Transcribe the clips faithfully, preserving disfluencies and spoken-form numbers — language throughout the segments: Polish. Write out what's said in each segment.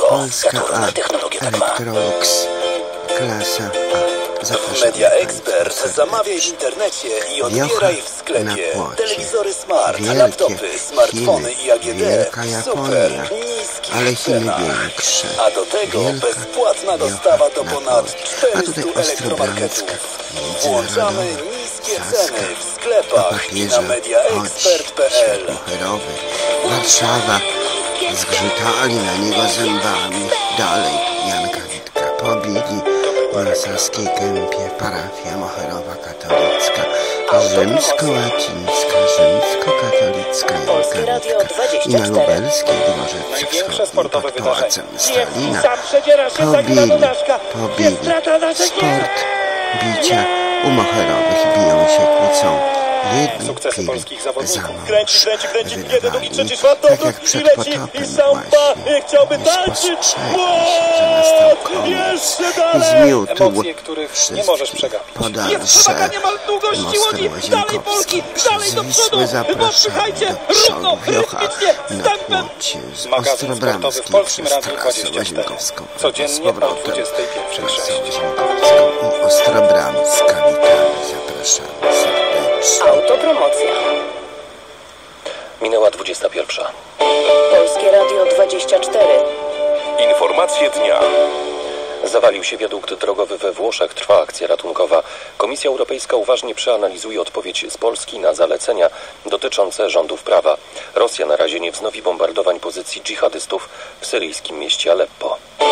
Polska A, Electrolux, klasa A. W Media Expert zamawiaj w internecie i odbieraj w sklepie. Telewizory smart, wielkie laptopy, smartfony Chiny, i A G D. wielka Japonia, Super, niski ale Chiny cena. większe. A do tego Wielka bezpłatna dostawa do na ponad płocie. A tutaj czterystu elektromarketów. Włączamy niskie ceny w sklepach i na media expert kropka p l. Światłoherowy. Warszawa. Zgrzytali na niego zębami. Dalej Janka Witka pobili. Na Saskiej Kępie parafia Moherowa katolicka, rzymsko-łacińska, rzymsko-katolicka Janka Witka i na lubelskiej Dworze Wschodniej pod pałacem Stalina pobili, pobili. Sport, bicia, u Moherowych biją się, kłócą. Jedni Sukcesy polskich zawodników. Kręci, kręci, kręci, jeden, trzeci, czwarty, tak jak przed potopem właśnie. Chciałby Nie tańczyć. spostrzegli się, że nastał koniec. I zmiótł Emocje, których nie możesz przegapić. podalsze. Most Łazienkowski przez Wisły zapraszamy do przodu. Wiocha na płocie z Magazyn sportowy w Ostrobramskiej Polskim przez Radiu trasę dwadzieścia cztery. Łazienkowską. Z Codziennie o powrotem dwudziestej pierwszej trasę sześć. Łazienkowską i Ostrobramska. Witamy, zapraszamy serdecznie. Autopromocja. Minęła dwudziesta pierwsza. Polskie Radio dwadzieścia cztery. Informacje dnia. Zawalił się wiadukt drogowy we Włoszech. Trwa akcja ratunkowa. Komisja Europejska uważnie przeanalizuje odpowiedź z Polski na zalecenia dotyczące rządów prawa. Rosja na razie nie wznowi bombardowań pozycji dżihadystów w syryjskim mieście Aleppo.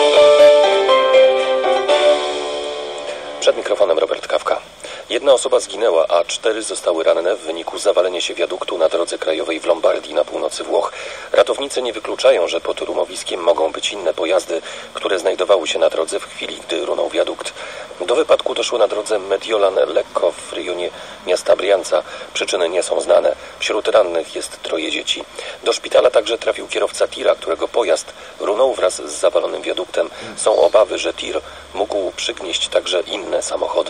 Przed mikrofonem Robert Kawka. Jedna osoba zginęła, a cztery zostały ranne w wyniku zawalenia się wiaduktu na drodze krajowej w Lombardii na północy Włoch. Ratownicy nie wykluczają, że pod rumowiskiem mogą być inne pojazdy, które znajdowały się na drodze w chwili, gdy runął wiadukt. Do wypadku doszło na drodze Mediolan-Lecco w rejonie miasta Brianza. Przyczyny nie są znane. Wśród rannych jest troje dzieci. Do szpitala także trafił kierowca tira, którego pojazd runął wraz z zawalonym wiaduktem. Są obawy, że tir mógł przygnieść także inne samochody.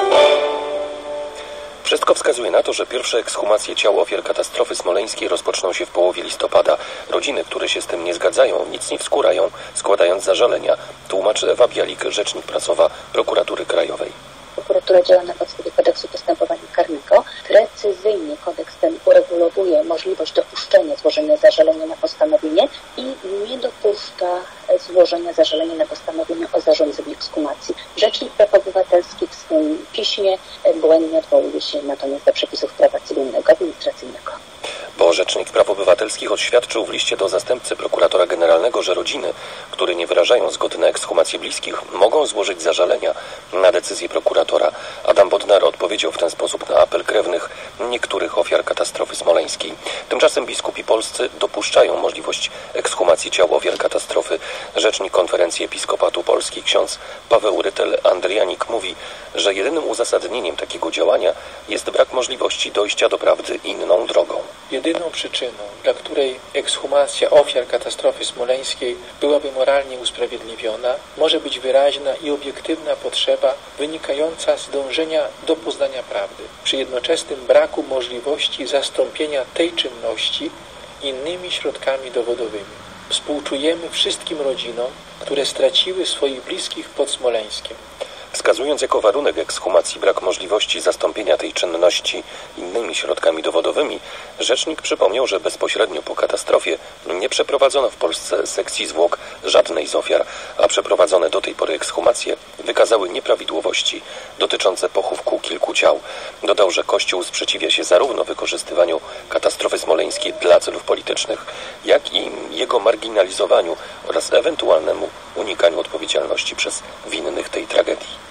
Wszystko wskazuje na to, że pierwsze ekshumacje ciał ofiar katastrofy smoleńskiej rozpoczną się w połowie listopada. Rodziny, które się z tym nie zgadzają, nic nie wskórają, składając zażalenia, tłumaczy Ewa Bialik, rzecznik prasowa Prokuratury Krajowej. Prokuratura działa na podstawie kodeksu postępowania karnego. Precyzyjnie kodeks ten uregulowuje możliwość dopuszczenia złożenia zażalenia na postanowienie i nie dopuszcza złożenia zażalenia na postanowienie o zarządzeniu ekshumacji. Rzecznik Praw Obywatelskich w swoim piśmie błędnie odwołuje się natomiast do przepisów prawa cywilnego, administracyjnego. Bo Rzecznik Praw Obywatelskich oświadczył w liście do zastępcy prokuratora generalnego, że rodziny, które nie wyrażają zgody na ekshumację bliskich, mogą złożyć zażalenia na decyzję prokuratora. Adam Bodnar odpowiedział w ten sposób na apel krewnych niektórych ofiar katastrofy smoleńskiej. Tymczasem biskupi polscy dopuszczają możliwość ekshumacji ciał ofiar katastrofy. Rzecznik Konferencji Episkopatu Polski ksiądz Paweł Rytel-Andrianik mówi, że jedynym uzasadnieniem takiego działania jest brak możliwości dojścia do prawdy inną drogą. Jedyną przyczyną, dla której ekshumacja ofiar katastrofy smoleńskiej byłaby moralnie usprawiedliwiona, może być wyraźna i obiektywna potrzeba wynikająca z dążenia do poznania prawdy, przy jednoczesnym braku możliwości zastąpienia tej czynności innymi środkami dowodowymi. Współczujemy wszystkim rodzinom, które straciły swoich bliskich pod Smoleńskiem. Wskazując jako warunek ekshumacji brak możliwości zastąpienia tej czynności innymi środkami dowodowymi, rzecznik przypomniał, że bezpośrednio po katastrofie nie przeprowadzono w Polsce sekcji zwłok żadnej z ofiar, a przeprowadzone do tej pory ekshumacje wykazały nieprawidłowości dotyczące pochówku kilku ciał. Dodał, że Kościół sprzeciwia się zarówno wykorzystywaniu katastrofy smoleńskiej dla celów politycznych, jak i jego marginalizowaniu oraz ewentualnemu unikaniu odpowiedzialności przez winnych tej tragedii.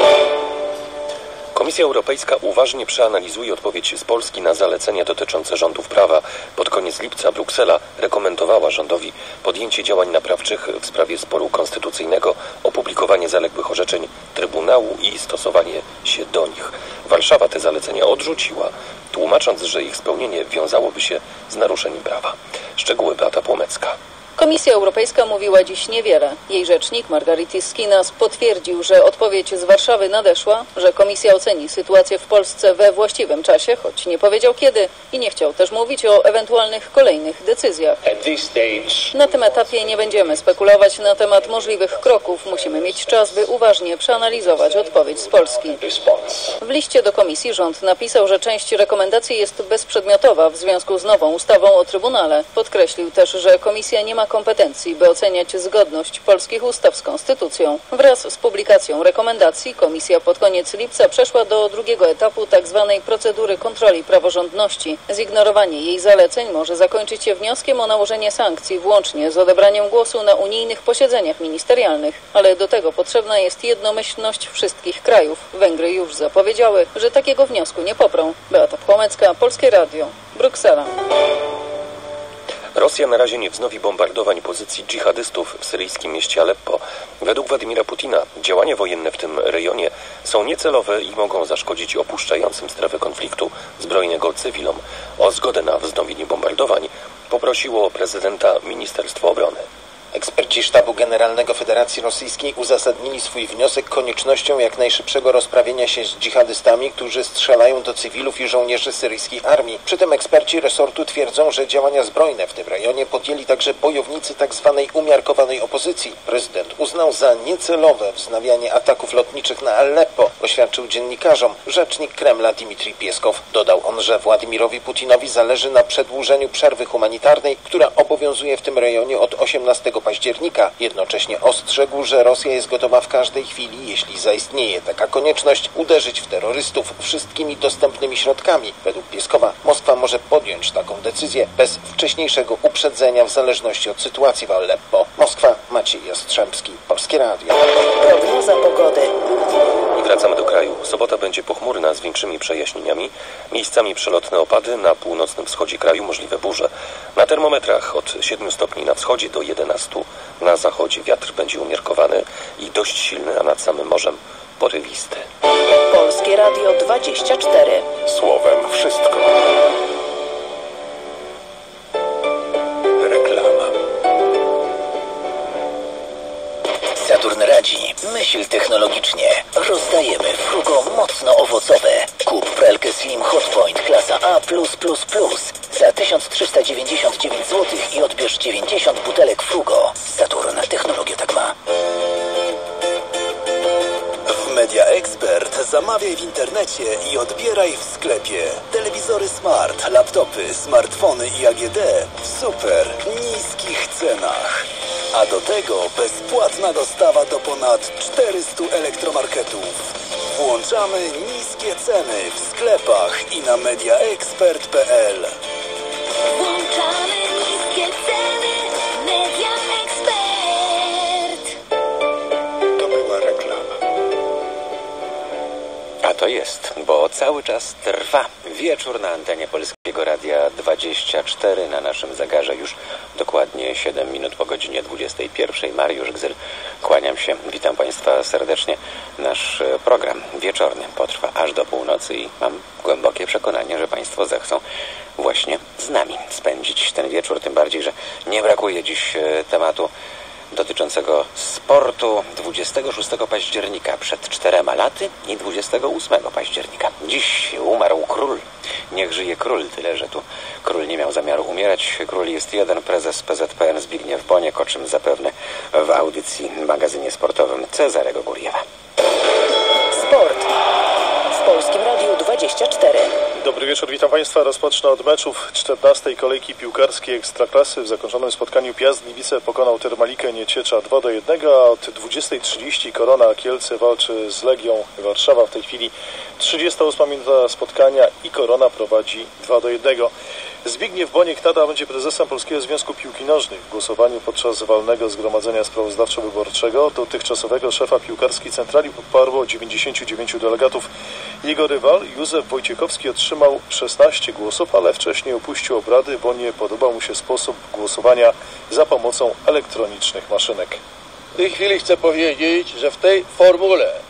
Komisja Europejska uważnie przeanalizuje odpowiedź z Polski na zalecenia dotyczące rządów prawa. Pod koniec lipca Bruksela rekomendowała rządowi podjęcie działań naprawczych w sprawie sporu konstytucyjnego, opublikowanie zaległych orzeczeń Trybunału i stosowanie się do nich. Warszawa te zalecenia odrzuciła, tłumacząc, że ich spełnienie wiązałoby się z naruszeniem prawa. Szczegóły Beata Płomecka. Komisja Europejska mówiła dziś niewiele. Jej rzecznik Margaritis Skinas potwierdził, że odpowiedź z Warszawy nadeszła, że Komisja oceni sytuację w Polsce we właściwym czasie, choć nie powiedział kiedy i nie chciał też mówić o ewentualnych kolejnych decyzjach. Na tym etapie nie będziemy spekulować na temat możliwych kroków. Musimy mieć czas, by uważnie przeanalizować odpowiedź z Polski. W liście do Komisji rząd napisał, że część rekomendacji jest bezprzedmiotowa w związku z nową ustawą o Trybunale. Podkreślił też, że Komisja nie ma kompetencji, by oceniać zgodność polskich ustaw z konstytucją. Wraz z publikacją rekomendacji Komisja pod koniec lipca przeszła do drugiego etapu tzw. procedury kontroli praworządności. Zignorowanie jej zaleceń może zakończyć się wnioskiem o nałożenie sankcji, włącznie z odebraniem głosu na unijnych posiedzeniach ministerialnych. Ale do tego potrzebna jest jednomyślność wszystkich krajów. Węgry już zapowiedziały, że takiego wniosku nie poprą. Beata Płomecka, Polskie Radio, Bruksela. Rosja na razie nie wznowi bombardowań pozycji dżihadystów w syryjskim mieście Aleppo. Według Władimira Putina działania wojenne w tym rejonie są niecelowe i mogą zaszkodzić opuszczającym strefę konfliktu zbrojnego cywilom. O zgodę na wznowienie bombardowań poprosiło prezydenta Ministerstwo Obrony. Eksperci Sztabu Generalnego Federacji Rosyjskiej uzasadnili swój wniosek koniecznością jak najszybszego rozprawienia się z dżihadystami, którzy strzelają do cywilów i żołnierzy syryjskiej armii. Przy tym eksperci resortu twierdzą, że działania zbrojne w tym rejonie podjęli także bojownicy tzw. umiarkowanej opozycji. Prezydent uznał za niecelowe wznawianie ataków lotniczych na Aleppo, oświadczył dziennikarzom rzecznik Kremla Dmitrij Pieskow. Dodał on, że Władimirowi Putinowi zależy na przedłużeniu przerwy humanitarnej, która obowiązuje w tym rejonie od osiemnastego października. Jednocześnie ostrzegł, że Rosja jest gotowa w każdej chwili, jeśli zaistnieje taka konieczność, uderzyć w terrorystów wszystkimi dostępnymi środkami. Według Pieskowa Moskwa może podjąć taką decyzję bez wcześniejszego uprzedzenia w zależności od sytuacji w Aleppo. Moskwa, Maciej Jastrzębski, Polskie Radio. Prognoza pogody. I wracamy do kraju. Sobota będzie pochmurna z większymi przejaśnieniami. Miejscami przelotne opady, na północnym wschodzie kraju możliwe burze. Na termometrach od siedmiu stopni na wschodzie do jedenastu. Na zachodzie wiatr będzie umiarkowany i dość silny, a nad samym morzem porywisty. Polskie Radio dwadzieścia cztery. Słowem wszystko. Reklama. Saturn radzi. Myśl technologicznie. Rozdajemy Frugo mocno owocowe. Kup pralkę Slim Hotpoint klasa A plus plus plus za tysiąc trzysta dziewięćdziesiąt dziewięć złotych i odbierz dziewięćdziesiąt butelek Frugo. Saturn. Technologia tak ma. W Media Expert zamawiaj w internecie i odbieraj w sklepie. Telewizory smart, laptopy, smartfony i A G D w super niskich cenach. A do tego bezpłatna dostawa do ponad czterystu elektromarketów. Włączamy niskie ceny w sklepach i na mediaexpert kropka p l. Włączamy niskie ceny. Media Expert. To była reklama. A to jest, bo cały czas trwa wieczór na antenie Polskiego Radia dwadzieścia cztery. Na naszym zegarze już dokładnie siedem minut po godzinie dwudziestej pierwszej. Mariusz Gzyl, kłaniam się, witam Państwa serdecznie. Nasz program wieczorny potrwa aż do północy i mam głębokie przekonanie, że Państwo zechcą właśnie z nami spędzić ten wieczór, tym bardziej, że nie brakuje dziś tematu dotyczącego sportu. Dwudziestego szóstego października przed czterema laty i dwudziestego ósmego października. Dziś umarł król. Niech żyje król, tyle że tu król nie miał zamiaru umierać. Król jest jeden, prezes P Z P N Zbigniew Boniek, o czym zapewne w audycji w magazynie sportowym Cezarego Guriewa. Sport w Polskim Radiu dwadzieścia cztery. Dobry wieczór, witam Państwa. Rozpocznę od meczów czternastej kolejki piłkarskiej Ekstraklasy. W zakończonym spotkaniu Piast Gliwice pokonał Termalikę Nieciecza dwa do jednego, a od dwudziestej trzydzieści Korona Kielce walczy z Legią Warszawa. W tej chwili trzydziesta ósma minuta spotkania i Korona prowadzi dwa do jednego. Zbigniew Boniek nadal będzie prezesem Polskiego Związku Piłki Nożnej. W głosowaniu podczas walnego zgromadzenia sprawozdawczo-wyborczego dotychczasowego szefa piłkarskiej centrali poparło dziewięćdziesięciu dziewięciu delegatów. Jego rywal Józef Wojciechowski otrzymał szesnaście głosów, ale wcześniej opuścił obrady, bo nie podobał mu się sposób głosowania za pomocą elektronicznych maszynek. W tej chwili chcę powiedzieć, że w tej formule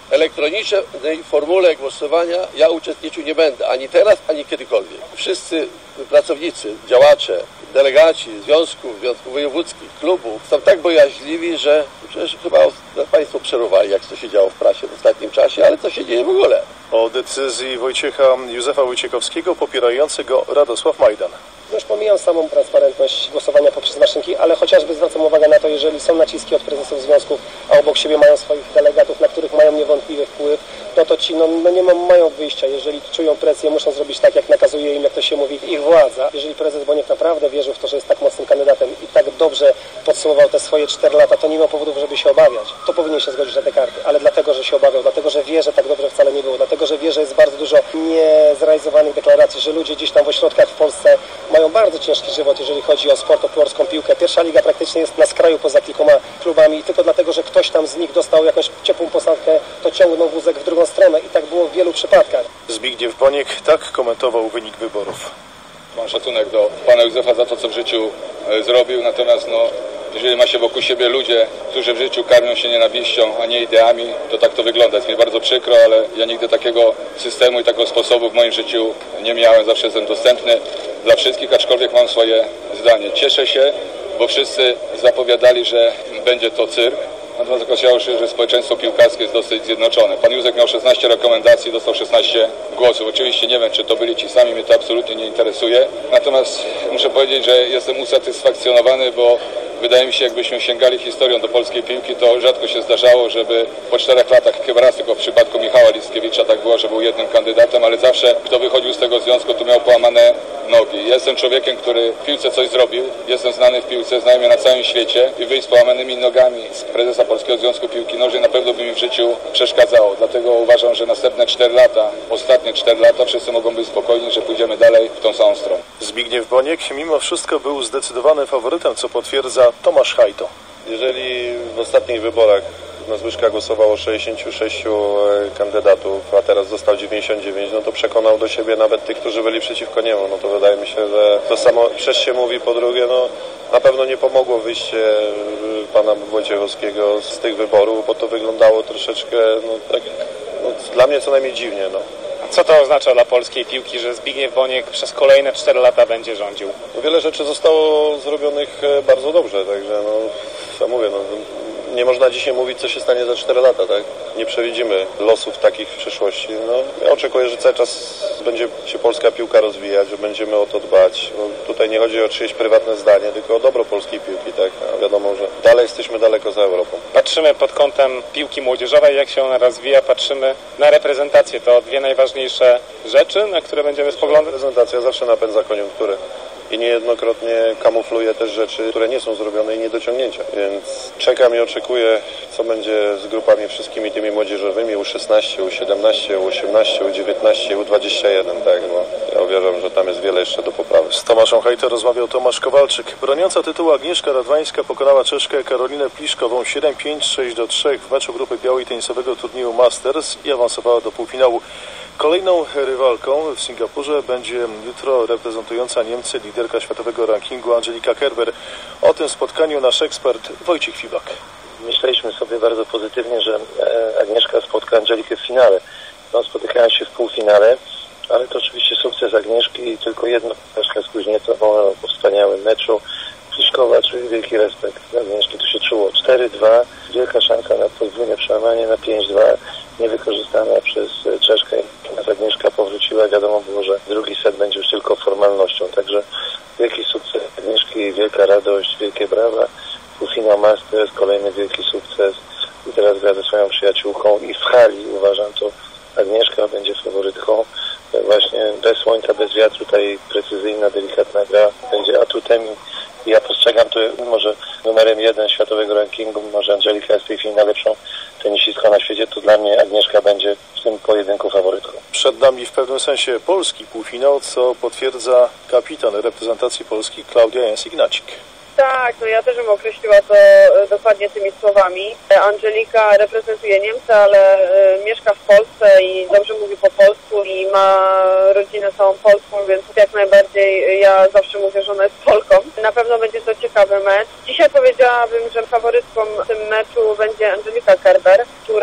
elektronicznej formule głosowania ja uczestniczył nie będę, ani teraz, ani kiedykolwiek. Wszyscy pracownicy, działacze, delegaci związków, związków wojewódzkich, klubów są tak bojaźliwi, że przecież chyba Państwo przerwali, jak to się działo w prasie w ostatnim czasie, ale co się dzieje w ogóle. O decyzji Wojciecha Józefa Wojciechowskiego popierającego Radosław Majdan. Już pomijam samą transparentność głosowania poprzez maszynki, ale chociażby zwracam uwagę na to, jeżeli są naciski od prezesów związków, a obok siebie mają swoich delegatów, na których mają niewątpliwy wpływ, no to ci no, no nie mają wyjścia. Jeżeli czują presję, muszą zrobić tak, jak nakazuje im, jak to się mówi, ich władza. Jeżeli prezes Boniek naprawdę wierzył w to, że jest tak mocnym kandydatem i tak dobrze podsumował te swoje cztery lata, to nie ma powodów, żeby się obawiać. To powinien się zgodzić na te karty, ale dlatego, że się obawiał, dlatego, że wie, że tak dobrze wcale nie było, dlatego, że wie, że jest bardzo dużo niezrealizowanych deklaracji, że ludzie gdzieś tam w ośrodkach w Polsce mają bardzo ciężki żywot, jeżeli chodzi o sport, o polską piłkę. Pierwsza liga praktycznie jest na skraju poza kilkoma klubami i tylko dlatego, że ktoś tam z nich dostał jakąś ciepłą posadkę, to ciągnął wózek w drugą stronę i tak było w wielu przypadkach. Zbigniew Boniek tak komentował wynik wyborów. Mam szacunek do pana Józefa za to, co w życiu e, zrobił, natomiast no, jeżeli ma się wokół siebie ludzie, którzy w życiu karmią się nienawiścią, a nie ideami, to tak to wygląda. Jest mi bardzo przykro, ale ja nigdy takiego systemu i takiego sposobu w moim życiu nie miałem. Zawsze jestem dostępny dla wszystkich, aczkolwiek mam swoje zdanie. Cieszę się, bo wszyscy zapowiadali, że będzie to cyrk. Natomiast okazało się, że społeczeństwo piłkarskie jest dosyć zjednoczone. Pan Józek miał szesnaście rekomendacji, dostał szesnaście głosów. Oczywiście nie wiem, czy to byli ci sami, mnie to absolutnie nie interesuje. Natomiast muszę powiedzieć, że jestem usatysfakcjonowany, bo wydaje mi się, jakbyśmy sięgali historią do polskiej piłki, to rzadko się zdarzało, żeby po czterech latach, chyba raz tylko w przypadku Michała Liskiewicza tak było, że był jednym kandydatem, ale zawsze kto wychodził z tego związku, to miał połamane nogi. Ja jestem człowiekiem, który w piłce coś zrobił, jestem znany w piłce, znają mnie na całym świecie i wyjść z połamanymi nogami z prezesa Polskiego Związku Piłki Nożnej na pewno by mi w życiu przeszkadzało. Dlatego uważam, że następne cztery lata, ostatnie cztery lata wszyscy mogą być spokojni, że pójdziemy dalej w tą samą stronę. Zbigniew Boniek mimo wszystko był zdecydowanym faworytem, co potwierdza Tomasz Hajto. Jeżeli w ostatnich wyborach na Zbyszka głosowało sześćdziesięciu sześciu kandydatów, a teraz został dziewięćdziesiąt dziewięć, no to przekonał do siebie nawet tych, którzy byli przeciwko niemu. No to wydaje mi się, że to samo przez się mówi, po drugie, no na pewno nie pomogło wyjście pana Wojciechowskiego z tych wyborów, bo to wyglądało troszeczkę, no tak, no, dla mnie co najmniej dziwnie, no. Co to oznacza dla polskiej piłki, że Zbigniew Boniek przez kolejne cztery lata będzie rządził? No wiele rzeczy zostało zrobionych bardzo dobrze, także no, ja mówię, no, nie można dzisiaj mówić, co się stanie za cztery lata, tak? Nie przewidzimy losów takich w przyszłości. No, ja oczekuję, że cały czas będzie się polska piłka rozwijać, że będziemy o to dbać. No, tutaj nie chodzi o czyjeś prywatne zdanie, tylko o dobro polskiej piłki, tak? A wiadomo, że dalej jesteśmy daleko za Europą. Patrzymy pod kątem piłki młodzieżowej, jak się ona rozwija, patrzymy na reprezentację. To dwie najważniejsze rzeczy, na które będziemy spoglądać. Reprezentacja zawsze napędza koniunkturę i niejednokrotnie kamufluje też rzeczy, które nie są zrobione i niedociągnięcia. Więc czekam i oczekuję, co będzie z grupami wszystkimi tymi młodzieżowymi U szesnaście, U siedemnaście, U osiemnaście, U dziewiętnaście, U dwadzieścia jeden, tak, bo ja uważam, że tam jest wiele jeszcze do poprawy. Z Tomaszem Hajto rozmawiał Tomasz Kowalczyk. Broniąca tytułu Agnieszka Radwańska pokonała Czeszkę Karolinę Pliszkową siedem pięć, sześć do trzech w meczu grupy białej tenisowego turnieju Masters i awansowała do półfinału. Kolejną rywalką w Singapurze będzie jutro reprezentująca Niemcy liderka światowego rankingu Angelika Kerber. O tym spotkaniu nasz ekspert Wojciech Fibak. Myśleliśmy sobie bardzo pozytywnie, że Agnieszka spotka Angelikę w finale. No, spotykają się w półfinale, ale to oczywiście sukces Agnieszki i tylko jedno porażka z Kuźniecową po wspaniałym meczu. Pliszkowa, czyli wielki respekt dla Agnieszki, to się czuło. cztery dwa, wielka szansa na podwójne przełamanie, na pięć dwa, niewykorzystana przez Czeszkę. Natomiast Agnieszka powróciła, wiadomo było, że drugi set będzie już tylko formalnością. Także wielki sukces Agnieszki, wielka radość, wielkie brawa. Półfinał Masters, kolejny wielki sukces. I teraz gra ze swoją przyjaciółką i w hali, uważam, to Agnieszka będzie faworytką. Właśnie bez słońca, bez wiatru, tutaj precyzyjna, delikatna gra będzie atutem. I ja postrzegam to, mimo że numerem jeden światowego rankingu, mimo że Angelika jest w tej chwili najlepszą tenisistką na świecie, to dla mnie Agnieszka będzie w tym pojedynku faworytką. Przed nami w pewnym sensie polski półfinał, co potwierdza kapitan reprezentacji Polski Klaudia Jęs-Ignacik. Tak, no ja też bym określiła to dokładnie tymi słowami. Angelika reprezentuje Niemcy, ale mieszka w Polsce i dobrze mówi po polsku i ma rodzinę całą polską, więc jak najbardziej ja zawsze mówię, że ona jest Polką. Na pewno będzie to ciekawy mecz. Dzisiaj powiedziałabym, że faworytką w tym meczu będzie Angelika Kerber, która od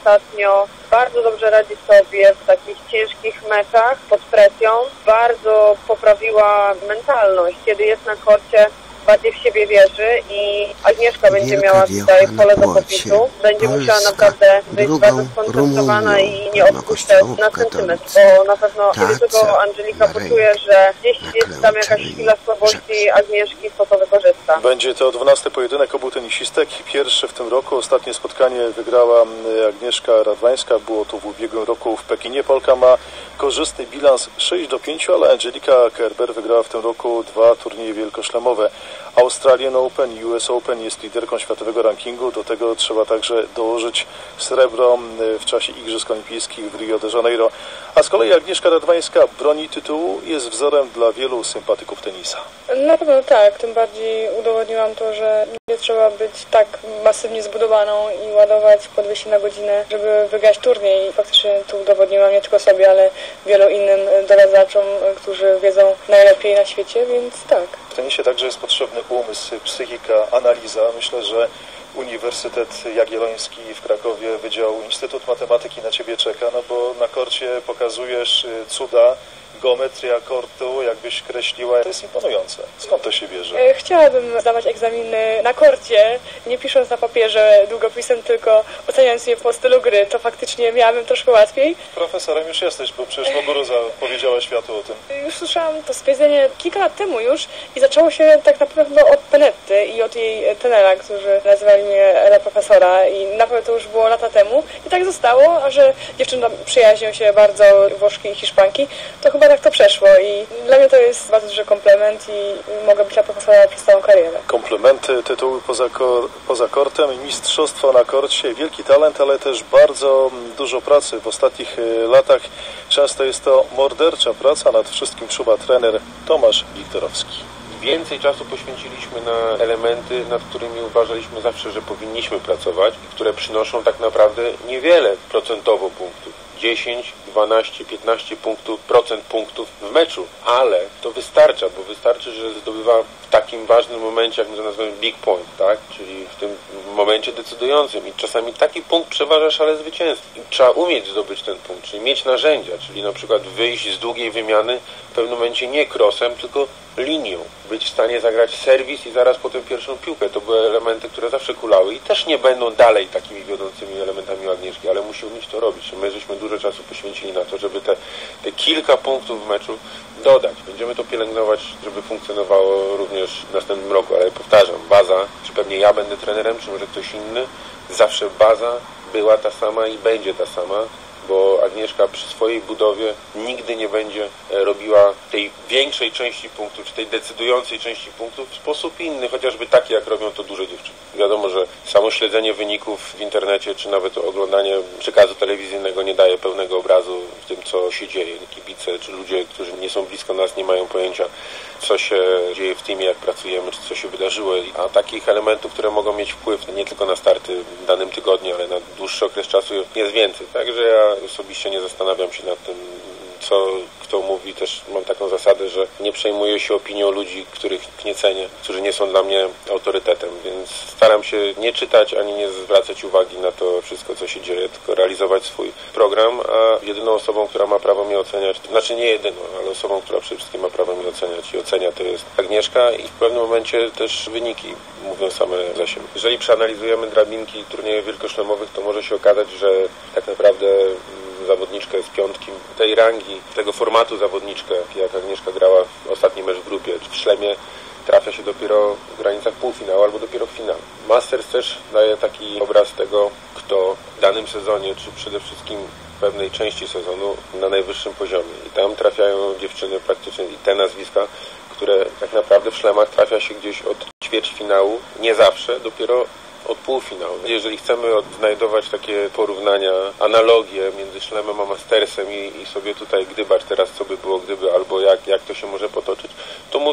ostatnio bardzo dobrze radzi sobie w takich ciężkich meczach pod presją. Bardzo poprawiła mentalność, kiedy jest na korcie, bardziej w siebie wierzy i Agnieszka będzie miała tutaj pole do popisu. Będzie musiała naprawdę być bardzo skoncentrowana i nie odpuszczać na centymetr, bo na pewno kiedy tylko Angelika poczuje, że gdzieś jest tam jakaś chwila słabości Agnieszki, to to wykorzysta. Będzie to dwunasty pojedynek obu tenisistek. Pierwszy w tym roku. Ostatnie spotkanie wygrała Agnieszka Radwańska. Było to w ubiegłym roku w Pekinie. Polka ma korzystny bilans sześć do pięciu, ale Angelika Kerber wygrała w tym roku dwa turnieje wielkoszlemowe. Australian Open i U S Open, jest liderką światowego rankingu. Do tego trzeba także dołożyć srebro w czasie Igrzysk Olimpijskich w Rio de Janeiro. A z kolei Agnieszka Radwańska broni tytułu, jest wzorem dla wielu sympatyków tenisa. Na pewno tak, tym bardziej udowodniłam to, że nie trzeba być tak masywnie zbudowaną i ładować po dwieście na godzinę, żeby wygrać turniej. Faktycznie tu udowodniłam nie tylko sobie, ale wielu innym doradzaczom, którzy wiedzą najlepiej na świecie, więc tak. W tenisie także jest potrzebny umysł, psychika, analiza. Myślę, że Uniwersytet Jagielloński w Krakowie, Wydział Instytut Matematyki na Ciebie czeka, no bo na korcie pokazujesz cuda, geometria kortu, jakbyś kreśliła. To jest imponujące. Skąd to się bierze? Chciałabym zdawać egzaminy na korcie, nie pisząc na papierze długopisem, tylko oceniając je po stylu gry. To faktycznie miałabym troszkę łatwiej. Profesorem już jesteś, bo przecież Moguruza powiedziała światu o tym. Już słyszałam to stwierdzenie kilka lat temu już i zaczęło się tak naprawdę od Penetty i od jej tenera, którzy nazywali mnie Ela Profesora i naprawdę to już było lata temu. I tak zostało, a że dziewczyny przyjaźnią się bardzo, Włoszki i Hiszpanki, to chyba tak to przeszło i dla mnie to jest bardzo duży komplement i mogę być na profesora przez całą karierę. Komplementy, tytuły poza, kor poza kortem, mistrzostwo na korcie, wielki talent, ale też bardzo dużo pracy w ostatnich latach. Często jest to mordercza praca, nad wszystkim czuwa trener Tomasz Wiktorowski. Więcej czasu poświęciliśmy na elementy, nad którymi uważaliśmy zawsze, że powinniśmy pracować i które przynoszą tak naprawdę niewiele procentowo punktów. dziesięć, dwanaście, piętnaście punktów, procent punktów w meczu, ale to wystarcza, bo wystarczy, że zdobywa w takim ważnym momencie, jak my to nazywamy big point, tak? Czyli w tym momencie decydującym i czasami taki punkt przeważa szale zwycięstwa. I trzeba umieć zdobyć ten punkt, czyli mieć narzędzia, czyli na przykład wyjść z długiej wymiany w pewnym momencie nie crossem, tylko linią. Być w stanie zagrać serwis i zaraz potem pierwszą piłkę. To były elementy, które zawsze kulały i też nie będą dalej takimi wiodącymi elementami Agnieszki, ale musi umieć to robić. My żeśmy dużo czasu poświęcili na to, żeby te, te kilka punktów w meczu dodać. Będziemy to pielęgnować, żeby funkcjonowało również w następnym roku, ale powtarzam, baza, czy pewnie ja będę trenerem, czy może ktoś inny, zawsze baza była ta sama i będzie ta sama, bo Agnieszka przy swojej budowie nigdy nie będzie robiła tej większej części punktów, czy tej decydującej części punktów w sposób inny, chociażby taki, jak robią to duże dziewczyny. Wiadomo, że samo śledzenie wyników w internecie, czy nawet oglądanie przekazu telewizyjnego nie daje pełnego obrazu w tym, co się dzieje. Kibice, czy ludzie, którzy nie są blisko nas, nie mają pojęcia, co się dzieje w teamie, jak pracujemy, czy co się wydarzyło. A takich elementów, które mogą mieć wpływ nie tylko na starty w danym tygodniu, ale na dłuższy okres czasu jest więcej. Także ja osobiście nie zastanawiam się nad tym, co kto mówi. Też mam taką zasadę, że nie przejmuję się opinią ludzi, których nie cenię, którzy nie są dla mnie autorytetem, więc staram się nie czytać, ani nie zwracać uwagi na to wszystko, co się dzieje, tylko realizować swój program, a jedyną osobą, która ma prawo mnie oceniać, to znaczy nie jedyną, ale osobą, która przede wszystkim ma prawo mnie oceniać i ocenia, to jest Agnieszka i w pewnym momencie też wyniki mówią same za siebie. Jeżeli przeanalizujemy drabinki turniejów wielkoszlemowych, to może się okazać, że tak naprawdę zawodniczkę z piątki tej rangi, tego formatu zawodniczkę, jak Agnieszka grała w ostatni mecz w grupie, w szlemie, trafia się dopiero w granicach półfinału albo dopiero w finale. Masters też daje taki obraz tego, kto w danym sezonie, czy przede wszystkim w pewnej części sezonu na najwyższym poziomie. I tam trafiają dziewczyny praktycznie i te nazwiska, które tak naprawdę w szlemach trafia się gdzieś od ćwierćfinału, nie zawsze, dopiero od półfinału. Jeżeli chcemy odnajdować takie porównania, analogie między szlemem a mastersem i, i sobie tutaj gdybać teraz, co by było gdyby, albo jak, jak to się może potoczyć, to mówię, że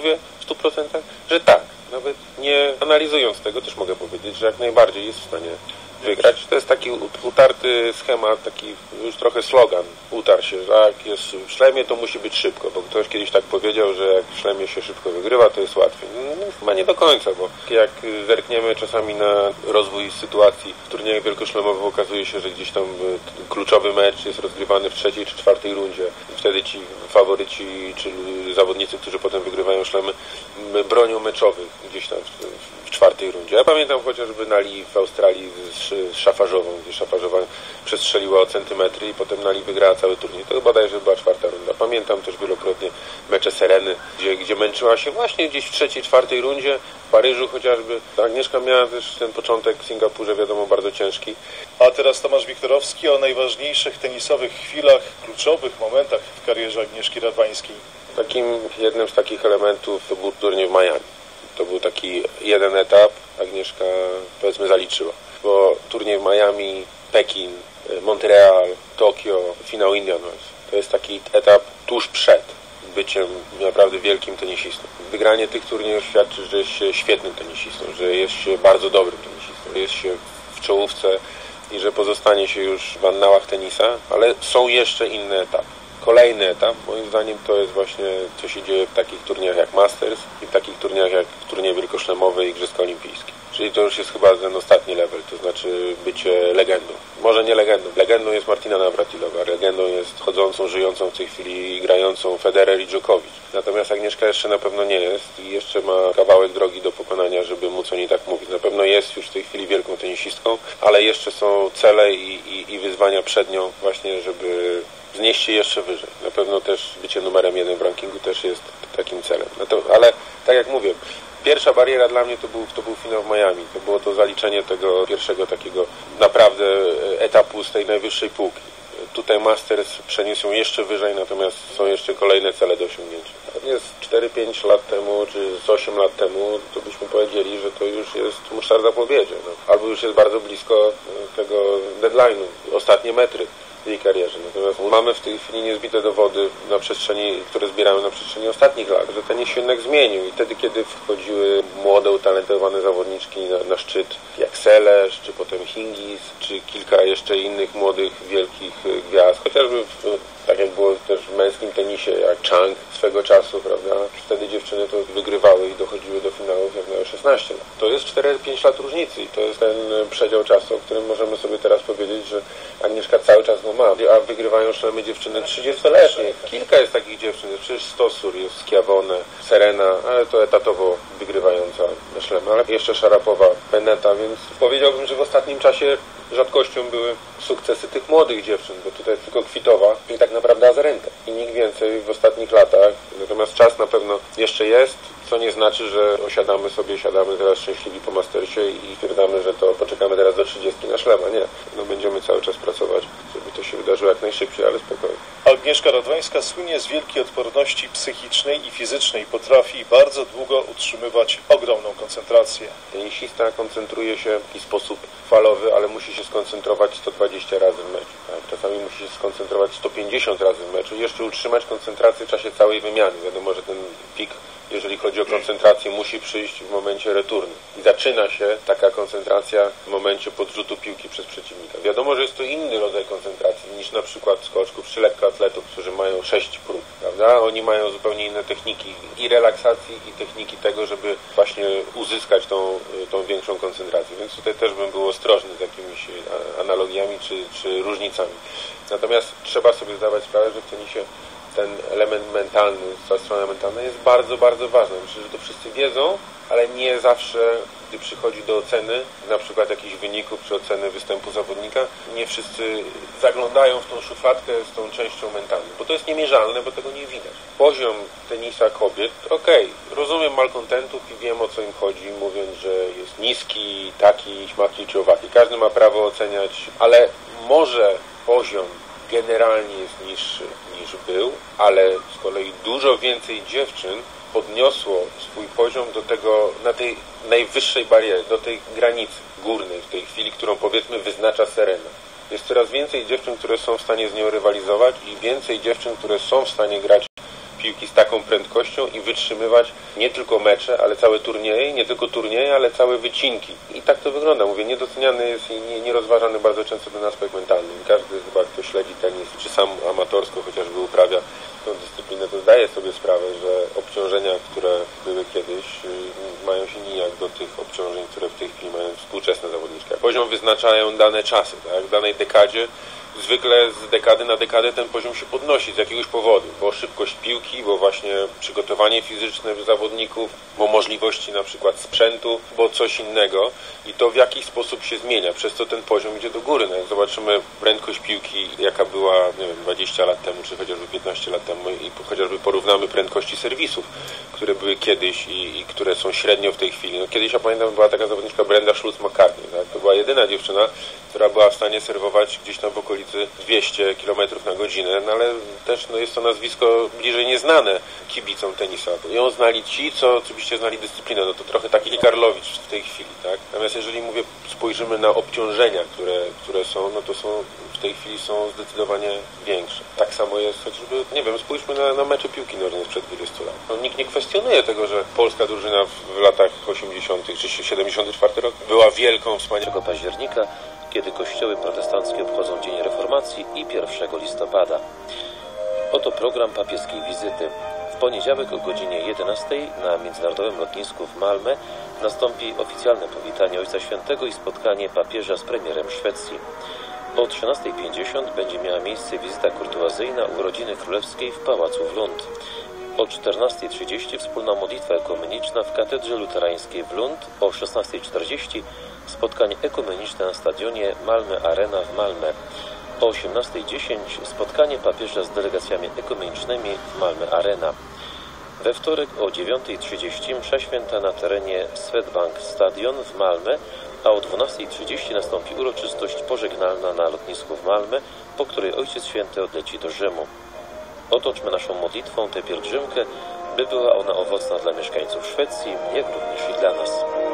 stu procentach, że tak. Nawet nie analizując tego, też mogę powiedzieć, że jak najbardziej jest w stanie wygrać. To jest taki utarty schemat, taki już trochę slogan utarł się, że jak jest w szlemie, to musi być szybko, bo ktoś kiedyś tak powiedział, że jak w szlemie się szybko wygrywa, to jest łatwiej. No, chyba nie do końca, bo jak zerkniemy czasami na rozwój sytuacji w turniejach wielkoszlemowych, okazuje się, że gdzieś tam kluczowy mecz jest rozgrywany w trzeciej czy czwartej rundzie. Wtedy ci faworyci, czy zawodnicy, którzy potem wygrywają szlemy, bronią meczowych gdzieś tam w czwartej rundzie. Ja pamiętam chociażby Nali w Australii z, z Szafarzową, gdzie Szafarzowa przestrzeliła o centymetry i potem Nali wygrała cały turniej. To bodajże była czwarta runda. Pamiętam też wielokrotnie mecze Sereny, gdzie, gdzie męczyła się właśnie gdzieś w trzeciej, czwartej rundzie, w Paryżu chociażby. Agnieszka miała też ten początek w Singapurze, wiadomo, bardzo ciężki. A teraz Tomasz Wiktorowski o najważniejszych tenisowych chwilach, kluczowych momentach w karierze Agnieszki Radwańskiej. Takim jednym z takich elementów to był turniej w Miami. To był taki jeden etap, Agnieszka powiedzmy zaliczyła, bo turniej w Miami, Pekin, Montreal, Tokio, finał Indian Wells. To jest taki etap tuż przed byciem naprawdę wielkim tenisistą. Wygranie tych turniejów świadczy, że jest się świetnym tenisistą, że jest się bardzo dobrym tenisistą, jest się w czołówce i że pozostanie się już w annałach tenisa, ale są jeszcze inne etapy. Kolejny etap, moim zdaniem, to jest właśnie, co się dzieje w takich turniejach jak Masters i w takich turniejach jak turniej wielkoszlemowy i Igrzyska Olimpijskie. Czyli to już jest chyba ten ostatni level, to znaczy bycie legendą. Może nie legendą. Legendą jest Martina Navratilova, legendą jest chodzącą, żyjącą w tej chwili i grającą Federer i Djokovic. Natomiast Agnieszka jeszcze na pewno nie jest i jeszcze ma kawałek drogi do pokonania, żeby móc o niej tak mówić. Na pewno jest już w tej chwili wielką tenisistką, ale jeszcze są cele i, i, i wyzwania przed nią właśnie, żeby znieść się jeszcze wyżej. Na pewno też bycie numerem jeden w rankingu też jest takim celem. No to, ale tak jak mówię, pierwsza bariera dla mnie to był, to był finał w Miami. To było to zaliczenie tego pierwszego takiego naprawdę etapu z tej najwyższej półki. Tutaj Masters przeniósł ją jeszcze wyżej, natomiast są jeszcze kolejne cele do osiągnięcia. Jest cztery pięć lat temu, czy z osiem lat temu, to byśmy powiedzieli, że to już jest musztarda po obiedzie. No. Albo już jest bardzo blisko tego deadline'u, ostatnie metry w jej karierze. Natomiast mamy w tej chwili niezbite dowody na przestrzeni, które zbieramy na przestrzeni ostatnich lat, że tenis się jednak zmienił i wtedy, kiedy wchodziły młode, utalentowane zawodniczki na, na szczyt, jak Seles, czy potem Hingis, czy kilka jeszcze innych młodych, wielkich gwiazd, chociażby w, tak jak było też w męskim tenisie, jak Chang swego czasu, prawda? Wtedy dziewczyny to wygrywały i dochodziły do finałów, jak miały szesnaście lat. To jest cztery pięć lat różnicy i to jest ten przedział czasu, o którym możemy sobie teraz powiedzieć, że Agnieszka cały czas go ma, a wygrywają szlemy dziewczyny trzydziestoletnie. Kilka jest takich dziewczyn, przecież Stosur, jest Schiavone, Serena, ale to etatowo wygrywająca szlemy, ale jeszcze Szarapowa, Beneta, więc powiedziałbym, że w ostatnim czasie rzadkością były sukcesy tych młodych dziewczyn, bo tutaj jest tylko Kwitowa i tak naprawdę Azarenka. I nikt więcej w ostatnich latach. Natomiast czas na pewno jeszcze jest, co nie znaczy, że osiadamy sobie, siadamy teraz szczęśliwi po Mastersie i stwierdzamy, że to poczekamy teraz do trzydziestki na szlema. Nie. No będziemy cały czas pracować, żeby to się wydarzyło jak najszybciej, ale spokojnie. Agnieszka Radwańska słynie z wielkiej odporności psychicznej i fizycznej. Potrafi bardzo długo utrzymywać ogromną koncentrację. Tenisista koncentruje się w taki sposób falowy, ale musi się skoncentrować sto dwadzieścia razy w meczu. Tak? Czasami musi się skoncentrować sto pięćdziesiąt razy w meczu i jeszcze utrzymać koncentrację w czasie całej wymiany. Wiadomo, że ten pik, jeżeli chodzi o koncentrację, musi przyjść w momencie returnu. I zaczyna się taka koncentracja w momencie podrzutu piłki przez przeciwnika. Wiadomo, że jest to inny rodzaj koncentracji niż na przykład skoczków czy lekkoatletów, którzy mają sześć prób, prawda? Oni mają zupełnie inne techniki i relaksacji, i techniki tego, żeby właśnie uzyskać tą, tą większą koncentrację. Więc tutaj też bym był ostrożny z jakimiś analogiami czy, czy różnicami. Natomiast trzeba sobie zdawać sprawę, że w tenisie ten element mentalny, ta strona mentalna jest bardzo, bardzo ważna. Myślę, że to wszyscy wiedzą, ale nie zawsze, gdy przychodzi do oceny, na przykład jakichś wyników czy oceny występu zawodnika, nie wszyscy zaglądają w tą szufladkę z tą częścią mentalną, bo to jest niemierzalne, bo tego nie widać. Poziom tenisa kobiet, okej, okay, rozumiem malkontentów i wiem, o co im chodzi, mówiąc, że jest niski, taki, śmaki czy owaki. Każdy ma prawo oceniać, ale może poziom generalnie jest niższy niż był, ale z kolei dużo więcej dziewczyn podniosło swój poziom do tego, na tej najwyższej barierze, do tej granicy górnej w tej chwili, którą powiedzmy wyznacza Serena. Jest coraz więcej dziewczyn, które są w stanie z nią rywalizować i więcej dziewczyn, które są w stanie grać piłki z taką prędkością i wytrzymywać nie tylko mecze, ale całe turnieje, nie tylko turnieje, ale całe wycinki. I tak to wygląda. Mówię, niedoceniany jest i nie, nierozważany bardzo często ten aspekt mentalny. Każdy chyba, kto śledzi tenis, czy sam amatorsko chociażby uprawia tą dyscyplinę, to zdaje sobie sprawę, że obciążenia, które były kiedyś, mają się nijak do tych obciążeń, które w tej chwili mają współczesne zawodniczki. Poziom wyznaczają dane czasy, tak? W danej dekadzie zwykle z dekady na dekadę ten poziom się podnosi z jakiegoś powodu, bo szybkość piłki, bo właśnie przygotowanie fizyczne zawodników, bo możliwości na przykład sprzętu, bo coś innego i to w jakiś sposób się zmienia, przez co ten poziom idzie do góry. No jak zobaczymy prędkość piłki, jaka była, nie wiem, dwadzieścia lat temu, czy chociażby piętnaście lat temu i chociażby porównamy prędkości serwisów, które były kiedyś i, i które są średnio w tej chwili. No kiedyś, ja pamiętam, była taka zawodniczka Brenda Schultz-McCartney, tak? To była jedyna dziewczyna, która była w stanie serwować gdzieś tam w okolicy dwieście kilometrów na godzinę, no ale też no, jest to nazwisko bliżej nieznane kibicom tenisa. Ją znali ci, co oczywiście znali dyscyplinę, no to trochę taki Karlowicz w tej chwili, tak? Natomiast jeżeli mówię, spojrzymy na obciążenia, które, które są, no to są w tej chwili są zdecydowanie większe. Tak samo jest chociażby, nie wiem, spójrzmy na, na mecze piłki nożnej sprzed dwudziestu lat. No, nikt nie kwestionuje tego, że polska drużyna w, w latach osiemdziesiątych czy siedemdziesiąty czwarty rok była wielką, wspaniałą października, kiedy kościoły protestanckie obchodzą Dzień Reformacji i pierwszego listopada. Oto program papieskiej wizyty. W poniedziałek o godzinie jedenastej na międzynarodowym lotnisku w Malmö nastąpi oficjalne powitanie Ojca Świętego i spotkanie papieża z premierem Szwecji. O trzynastej pięćdziesiąt będzie miała miejsce wizyta kurtuazyjna u rodziny królewskiej w pałacu w Lund. O czternastej trzydzieści wspólna modlitwa ekumeniczna w katedrze luterańskiej w Lund. O szesnastej czterdzieści spotkanie ekumeniczne na stadionie Malmö Arena w Malmö. O osiemnastej dziesięć spotkanie papieża z delegacjami ekumenicznymi w Malmö Arena. We wtorek o dziewiątej trzydzieści msza święta na terenie Swedbank Stadion w Malmö, a o dwunastej trzydzieści nastąpi uroczystość pożegnalna na lotnisku w Malmö, po której Ojciec Święty odleci do Rzymu. Otoczmy naszą modlitwą tę pielgrzymkę, by była ona owocna dla mieszkańców Szwecji, jak również i dla nas.